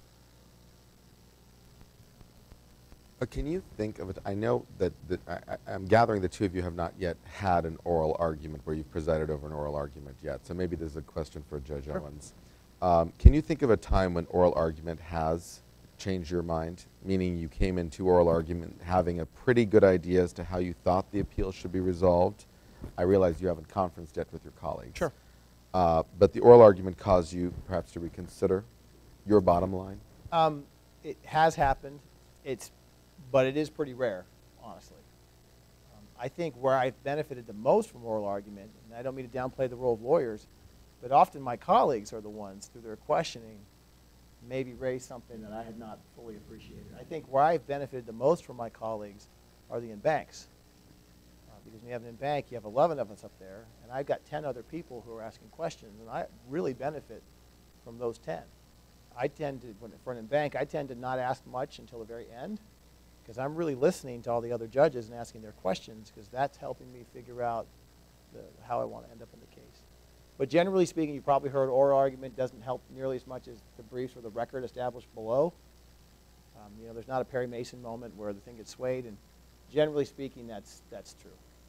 Can you think of it? I know that I'm gathering the two of you have not yet had an oral argument where you've presided over an oral argument yet. So maybe this is a question for Judge Owens. Can you think of a time when oral argument has changed your mind? Meaning you came into oral argument having a pretty good idea as to how you thought the appeal should be resolved. I realize you haven't conferenced yet with your colleagues. Sure. But the oral argument caused you perhaps to reconsider your bottom line? It has happened. But it is pretty rare, honestly. I think where I've benefited the most from oral argument, and I don't mean to downplay the role of lawyers, but often my colleagues are the ones, through their questioning, maybe raise something that I had not fully appreciated. I think where I've benefited the most from my colleagues are the in-banks. Because when you have an in-bank, you have 11 of us up there, and I've got 10 other people who are asking questions, and I really benefit from those 10. I tend to, for an in-bank, I tend to not ask much until the very end, because I'm really listening to all the other judges and asking their questions, because that's helping me figure out how I want to end up in the case. But generally speaking, you probably heard oral argument doesn't help nearly as much as the briefs or the record established below. You know, there's not a Perry Mason moment where the thing gets swayed, and generally speaking, that's true.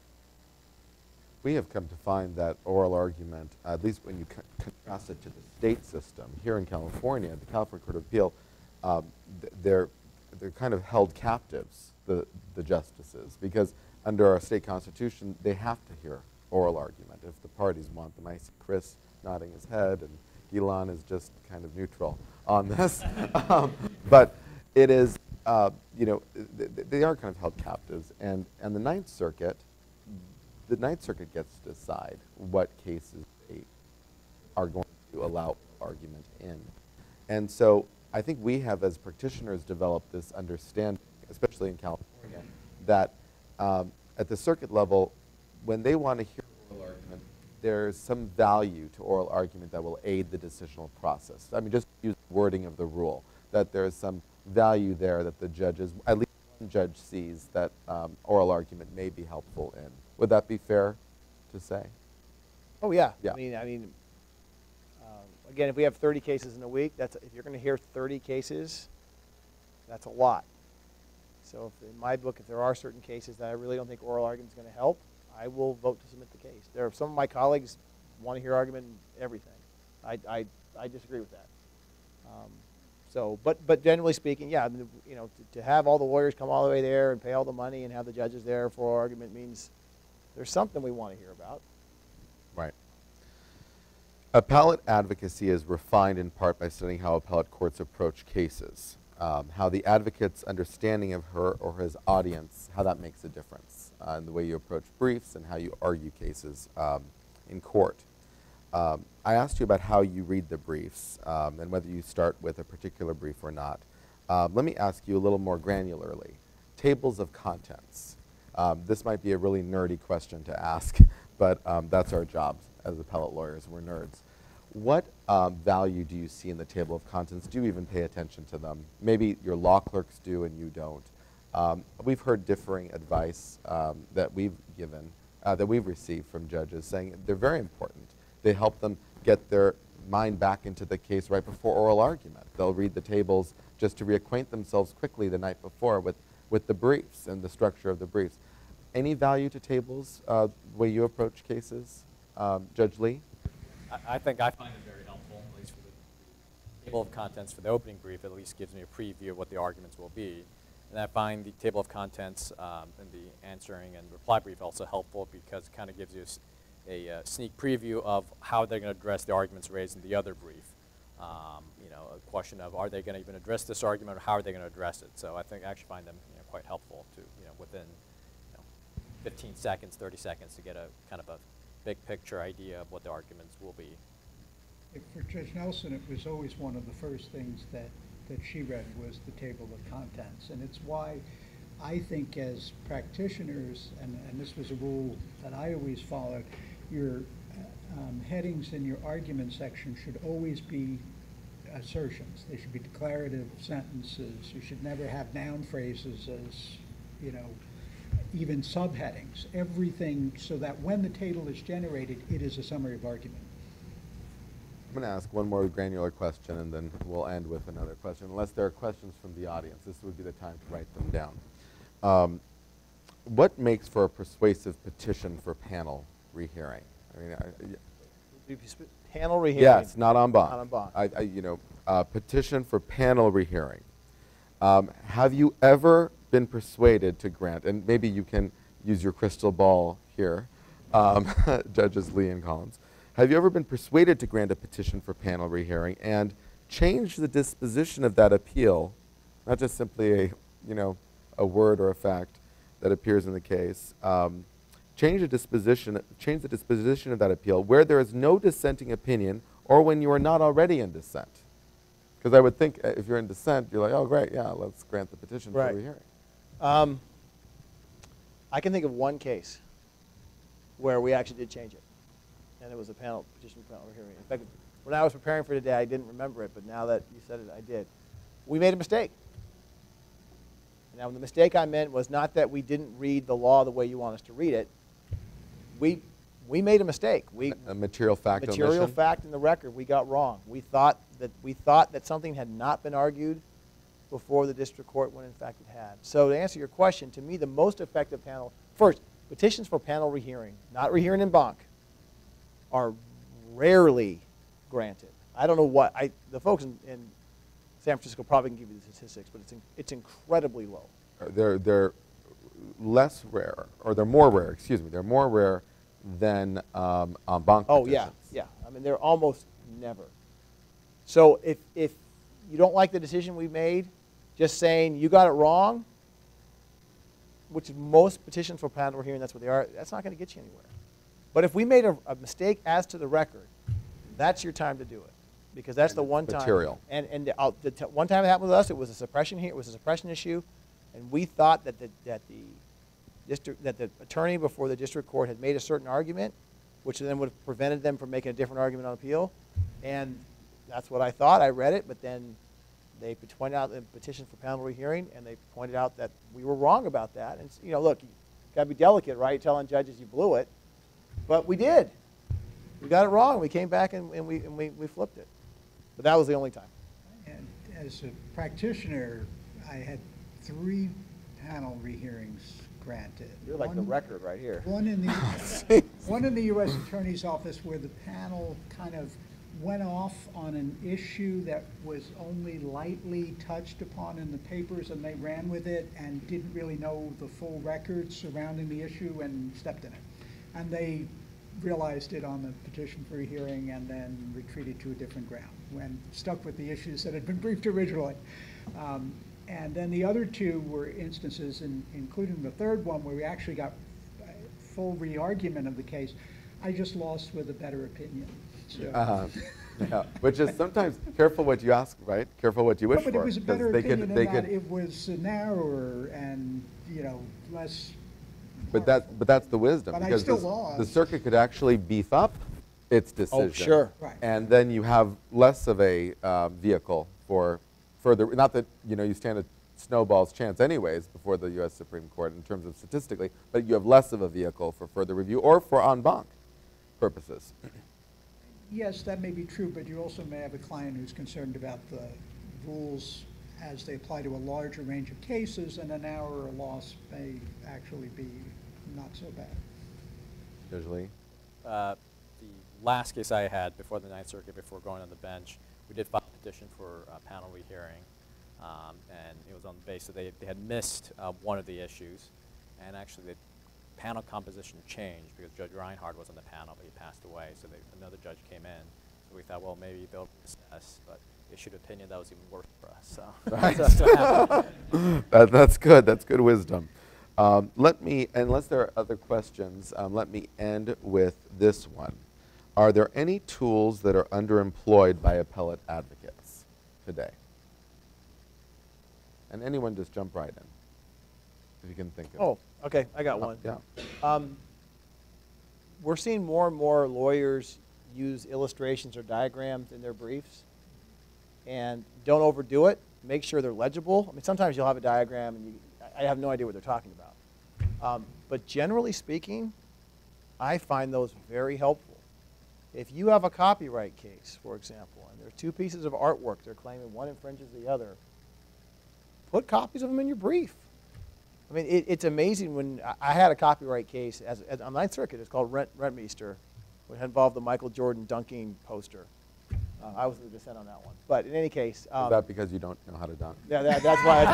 We have come to find that oral argument, at least when you contrast it to the state system, here in California, the California Court of Appeal, they're kind of held captives, the justices, because under our state constitution, they have to hear oral argument if the parties want them. I see Chris nodding his head, and Gilon is just kind of neutral on this. But it is, you know, they are kind of held captives, and the Ninth Circuit gets to decide what cases they are going to allow argument in. And so I think we have, as practitioners, developed this understanding, especially in California, that at the circuit level, when they want to hear oral argument, there's some value to oral argument that will aid the decisional process. I mean, just use the wording of the rule, that there's some value there that the judges, at least one judge, sees that oral argument may be helpful in. Would that be fair to say? Oh yeah. Yeah. Again, if we have 30 cases in a week, if you're going to hear 30 cases, that's a lot. So in my book, if there are certain cases that I really don't think oral argument is going to help, I will vote to submit the case. There are some of my colleagues want to hear argument in everything. I disagree with that. But generally speaking, yeah, to have all the lawyers come all the way there and pay all the money and have the judges there for oral argument means there's something we want to hear about. Right. Appellate advocacy is refined in part by studying how appellate courts approach cases, how the advocate's understanding of her or his audience, how that makes a difference in the way you approach briefs and how you argue cases in court. I asked you about how you read the briefs and whether you start with a particular brief or not. Let me ask you a little more granularly. Tables of contents. This might be a really nerdy question to ask, but that's our job as appellate lawyers. We're nerds. What value do you see in the table of contents? Do you even pay attention to them? Maybe your law clerks do and you don't. We've heard differing advice that we've given, that we've received from judges saying they're very important. They help them get their mind back into the case right before oral argument. They'll read the tables just to reacquaint themselves quickly the night before with the briefs and the structure of the briefs. Any value to tables, the way you approach cases? Judge Lee? I think I find it very helpful, at least for the table of contents for the opening brief. At least gives me a preview of what the arguments will be. And I find the table of contents and the answering and reply brief also helpful because it kind of gives you a sneak preview of how they're going to address the arguments raised in the other brief. A question of are they going to even address this argument or how are they going to address it? So I actually find them quite helpful to within 15 seconds, 30 seconds to get a kind of a big picture idea of what the arguments will be. For Judge Nelson, it was always one of the first things that she read was the table of contents. And it's why I think as practitioners, and this was a rule that I always followed, your headings in your argument section should always be assertions. They should be declarative sentences. You should never have noun phrases as, even subheadings. Everything so that when the table is generated, it is a summary of argument. I'm going to ask one more granular question and then we'll end with another question. Unless there are questions from the audience, this would be the time to write them down. What makes for a persuasive petition for panel rehearing? Panel rehearing? Yes, not en banc. Not en banc. Petition for panel rehearing. Have you ever been persuaded to grant, and maybe you can use your crystal ball here, Judges Lee and Collins, have you ever been persuaded to grant a petition for panel rehearing and change the disposition of that appeal, not just simply a word or a fact that appears in the case, change the disposition of that appeal where there is no dissenting opinion or when you are not already in dissent? Because I would think if you're in dissent, you're like, oh, great, yeah, let's grant the petition for rehearing. I can think of one case where we actually did change it, and it was a petition for panel rehearing. In fact, when I was preparing for today, I didn't remember it, but now that you said it, I did. We made a mistake. Now, the mistake I meant was not that we didn't read the law the way you want us to read it. We made a mistake. A material fact omission? Material fact in the record we got wrong. We thought that something had not been argued before the district court when in fact it had. So to answer your question, to me the most effective panel, first, petitions for panel rehearing, not rehearing en banc, are rarely granted. I don't know what, the folks in San Francisco probably can give you the statistics, but it's incredibly low. They're less rare, or they're more rare, excuse me, they're more rare than en banc petitions. Oh yeah, yeah. I mean, they're almost never. So if you don't like the decision we made, just saying you got it wrong, which is most petitions for panel hearing, that's what they are, that's not going to get you anywhere. But if we made a mistake as to the record, that's your time to do it, because that's the one time. Material. And the one time it happened with us, it was a suppression here. It was a suppression issue, and we thought that the attorney before the district court had made a certain argument, which then would have prevented them from making a different argument on appeal, and that's what I thought. I read it, but then They pointed out the petition for panel rehearing, and they pointed out that we were wrong about that. And you know, look, you got to be delicate, right? Telling judges you blew it, but we did. We got it wrong. We came back and we flipped it. But that was the only time. And as a practitioner, I had 3 panel rehearings granted. You're like the record right here. One in the U.S. Attorney's Office where the panel kind of went off on an issue that was only lightly touched upon in the papers, and they ran with it and didn't really know the full record surrounding the issue and stepped in it. And they realized it on the petition for a hearing and then retreated to a different ground when stuck with the issues that had been briefed originally. And then the other 2 were instances, including the third one, where we actually got full re-argument of the case. I just lost with a better opinion. So. Yeah, which is sometimes careful what you ask, right? Careful what you wish for. But it was a better opinion in they that could, it was narrower and, you know, less. but that's the wisdom, But I because still lost. the circuit could actually beef up its decision. Oh, sure. Right. And then you have less of a vehicle for further. Not that you stand a snowball's chance anyways before the U.S. Supreme Court in terms of statistically, but you have less of a vehicle for further review or for en banc purposes. Yes, that may be true, but you also may have a client who's concerned about the rules as they apply to a larger range of cases, and an hour loss may actually be not so bad. Usually. The last case I had before the Ninth Circuit, before going on the bench, we did file a petition for a panel rehearing, and it was on the basis that they had missed one of the issues, and actually the panel composition changed because Judge Reinhardt was on the panel, but he passed away, so another judge came in. So we thought, well, maybe they'll assess, but they issued an opinion that was even worse for us. So Right. that's what happened. That's good. That's good wisdom. Let me, unless there are other questions, let me end with this one. Are there any tools that are underemployed by appellate advocates today? And anyone just jump right in, if you can think of it. Oh, okay, I got one. Yeah. We're seeing more and more lawyers use illustrations or diagrams in their briefs, and don't overdo it. Make sure they're legible. I mean, sometimes you'll have a diagram and I have no idea what they're talking about. But generally speaking, I find those very helpful. If you have a copyright case, for example, and there are 2 pieces of artwork they're claiming one infringes the other, put copies of them in your brief. I mean, it's amazing when I had a copyright case on Ninth Circuit. It's called Rentmeester, which involved the Michael Jordan dunking poster. I was the dissent on that one. But in any case. Is that because you don't know how to dunk? Yeah, that's why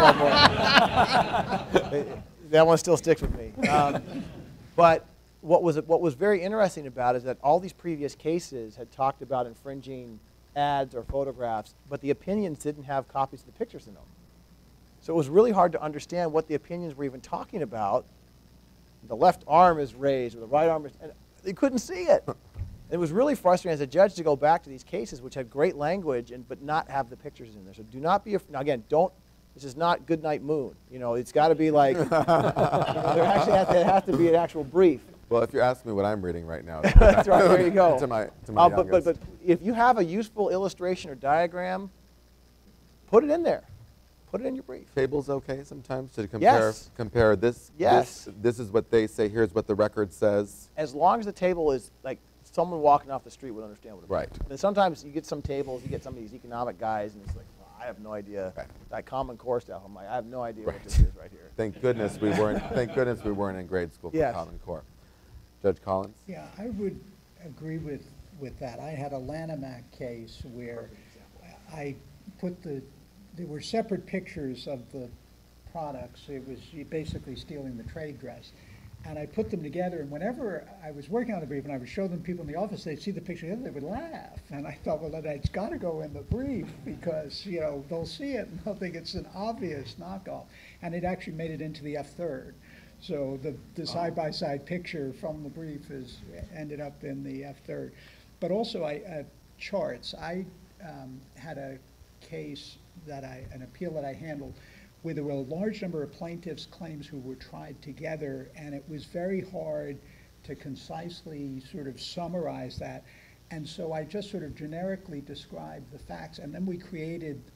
I thought more. That one still sticks with me. But what was very interesting about it is that all these previous cases had talked about infringing ads or photographs, but the opinions didn't have copies of the pictures in them. So it was really hard to understand what the opinions were even talking about. The left arm is raised, or the right arm is, and they couldn't see it. It was really frustrating as a judge to go back to these cases which had great language but not have the pictures in there. So do not be, now again, this is not Goodnight Moon. It's got to be like, there actually has to be an actual brief. Well, if you're asking me what I'm reading right now. That's right, there you go. to my youngest. But if you have a useful illustration or diagram, put it in there. Put it in your brief. Table's okay sometimes to compare. Yes. Compare this. Yes. This is what they say. Here's what the record says. As long as the table is like someone walking off the street would understand what it Right. is. And sometimes you get some tables, you get some of these economic guys, and it's like, well, I have no idea. Right. That Common Core stuff. I'm like, I have no idea Right. what this is right here. Thank goodness we weren't. Thank goodness we weren't in grade school for Yes. Common Core. Judge Collins. Yeah, I would agree with that. I had a Lanham Act case where I put there were separate pictures of the products. It was basically stealing the trade dress. And I put them together, and whenever I was working on the brief and I would show them people in the office, they'd see the picture together, they would laugh. And I thought, well, it's got to go in the brief because, they'll see it and they'll think it's an obvious knockoff. And it actually made it into the F3rd. So the side-by-side picture from the brief ended up in the F3rd. But also charts. I had a case an appeal that I handled where there were a large number of plaintiffs' claims who were tried together, and it was very hard to concisely sort of summarize that. And so I just sort of generically described the facts, and then we created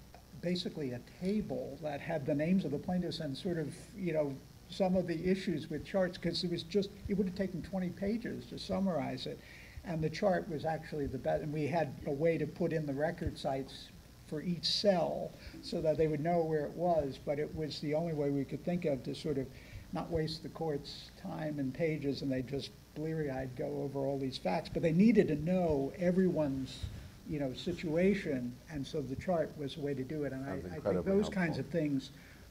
basically a table that had the names of the plaintiffs and sort of, some of the issues with charts, because it would have taken 20 pages to summarize it. And the chart was actually the best, and we had a way to put in the record sites for each cell so that they would know where it was, but it was the only way we could think of to sort of not waste the court's time and pages, and they just bleary-eyed go over all these facts. But they needed to know everyone's, situation, and so the chart was a way to do it. And I think those kinds of things,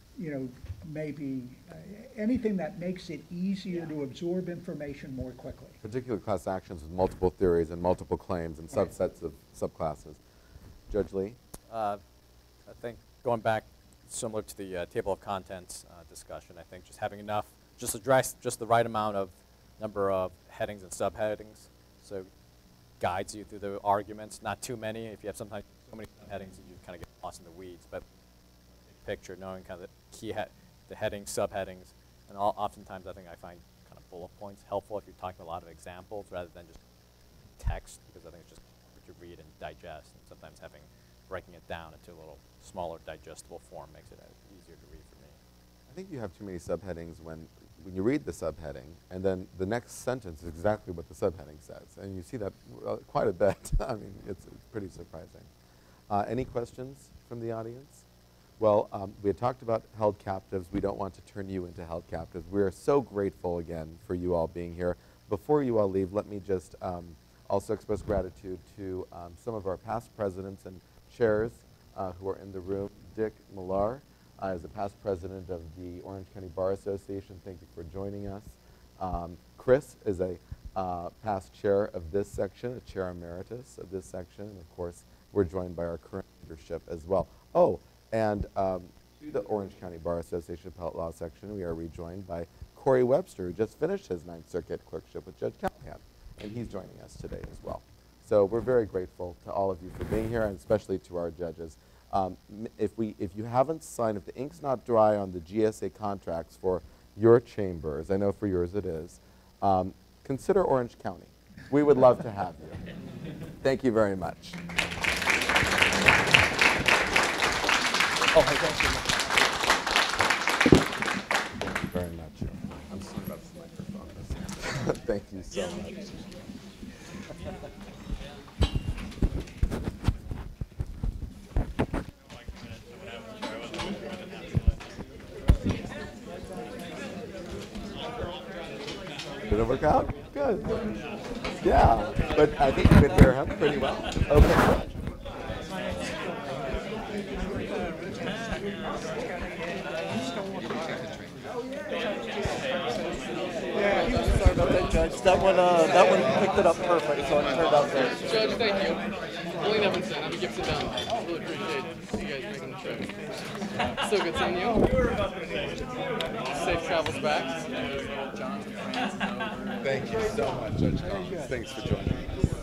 maybe anything that makes it easier to absorb information more quickly. Particular class actions with multiple theories and multiple claims and subsets of subclasses. Judge Lee? I think going back similar to the table of contents discussion, I think just having enough, just address just the right amount of number of headings and subheadings, so guides you through the arguments. Not too many. If you have sometimes so many headings, you kind of get lost in the weeds. But big picture, knowing kind of the key the headings, subheadings, and oftentimes I think I find kind of bullet points helpful if you're talking a lot of examples rather than just text, because I think it's just what you read and digest. And sometimes breaking it down into a little smaller digestible form makes it easier to read for me. I think you have too many subheadings when you read the subheading, and then the next sentence is exactly what the subheading says. And you see that quite a bit. I mean, it's pretty surprising. Any questions from the audience? Well, we had talked about held captives. We don't want to turn you into held captives. We are so grateful again for you all being here. Before you all leave, let me just also express gratitude to some of our past presidents and chairs who are in the room. Dick Millar is the past president of the Orange County Bar Association. Thank you for joining us. Chris is a past chair of this section, a chair emeritus of this section. And of course, we're joined by our current leadership as well. Oh, and to the Orange County Bar Association Appellate Law section, we are rejoined by Corey Webster, who just finished his Ninth Circuit clerkship with Judge Callahan, and he's joining us today as well. So we're very grateful to all of you for being here, and especially to our judges. If you haven't signed, if the ink's not dry on the GSA contracts for your chambers, I know for yours it is, consider Orange County. We would love to have you. Thank you very much. Oh, hey, thank you. Thank you very much. I'm sorry about this microphone. Thank you so much. Did it work out? Good. Yeah, but I think you could hear him pretty well. Okay. Sorry about that, Judge. That one picked it up perfect, so it turned out great. Judge, thank you. Blaine Evanson, I'm Gibson Down. Really appreciate you guys making the trip. So good seeing you. Safe travels back. Thank you so much, Judge Collins. Thanks for joining us.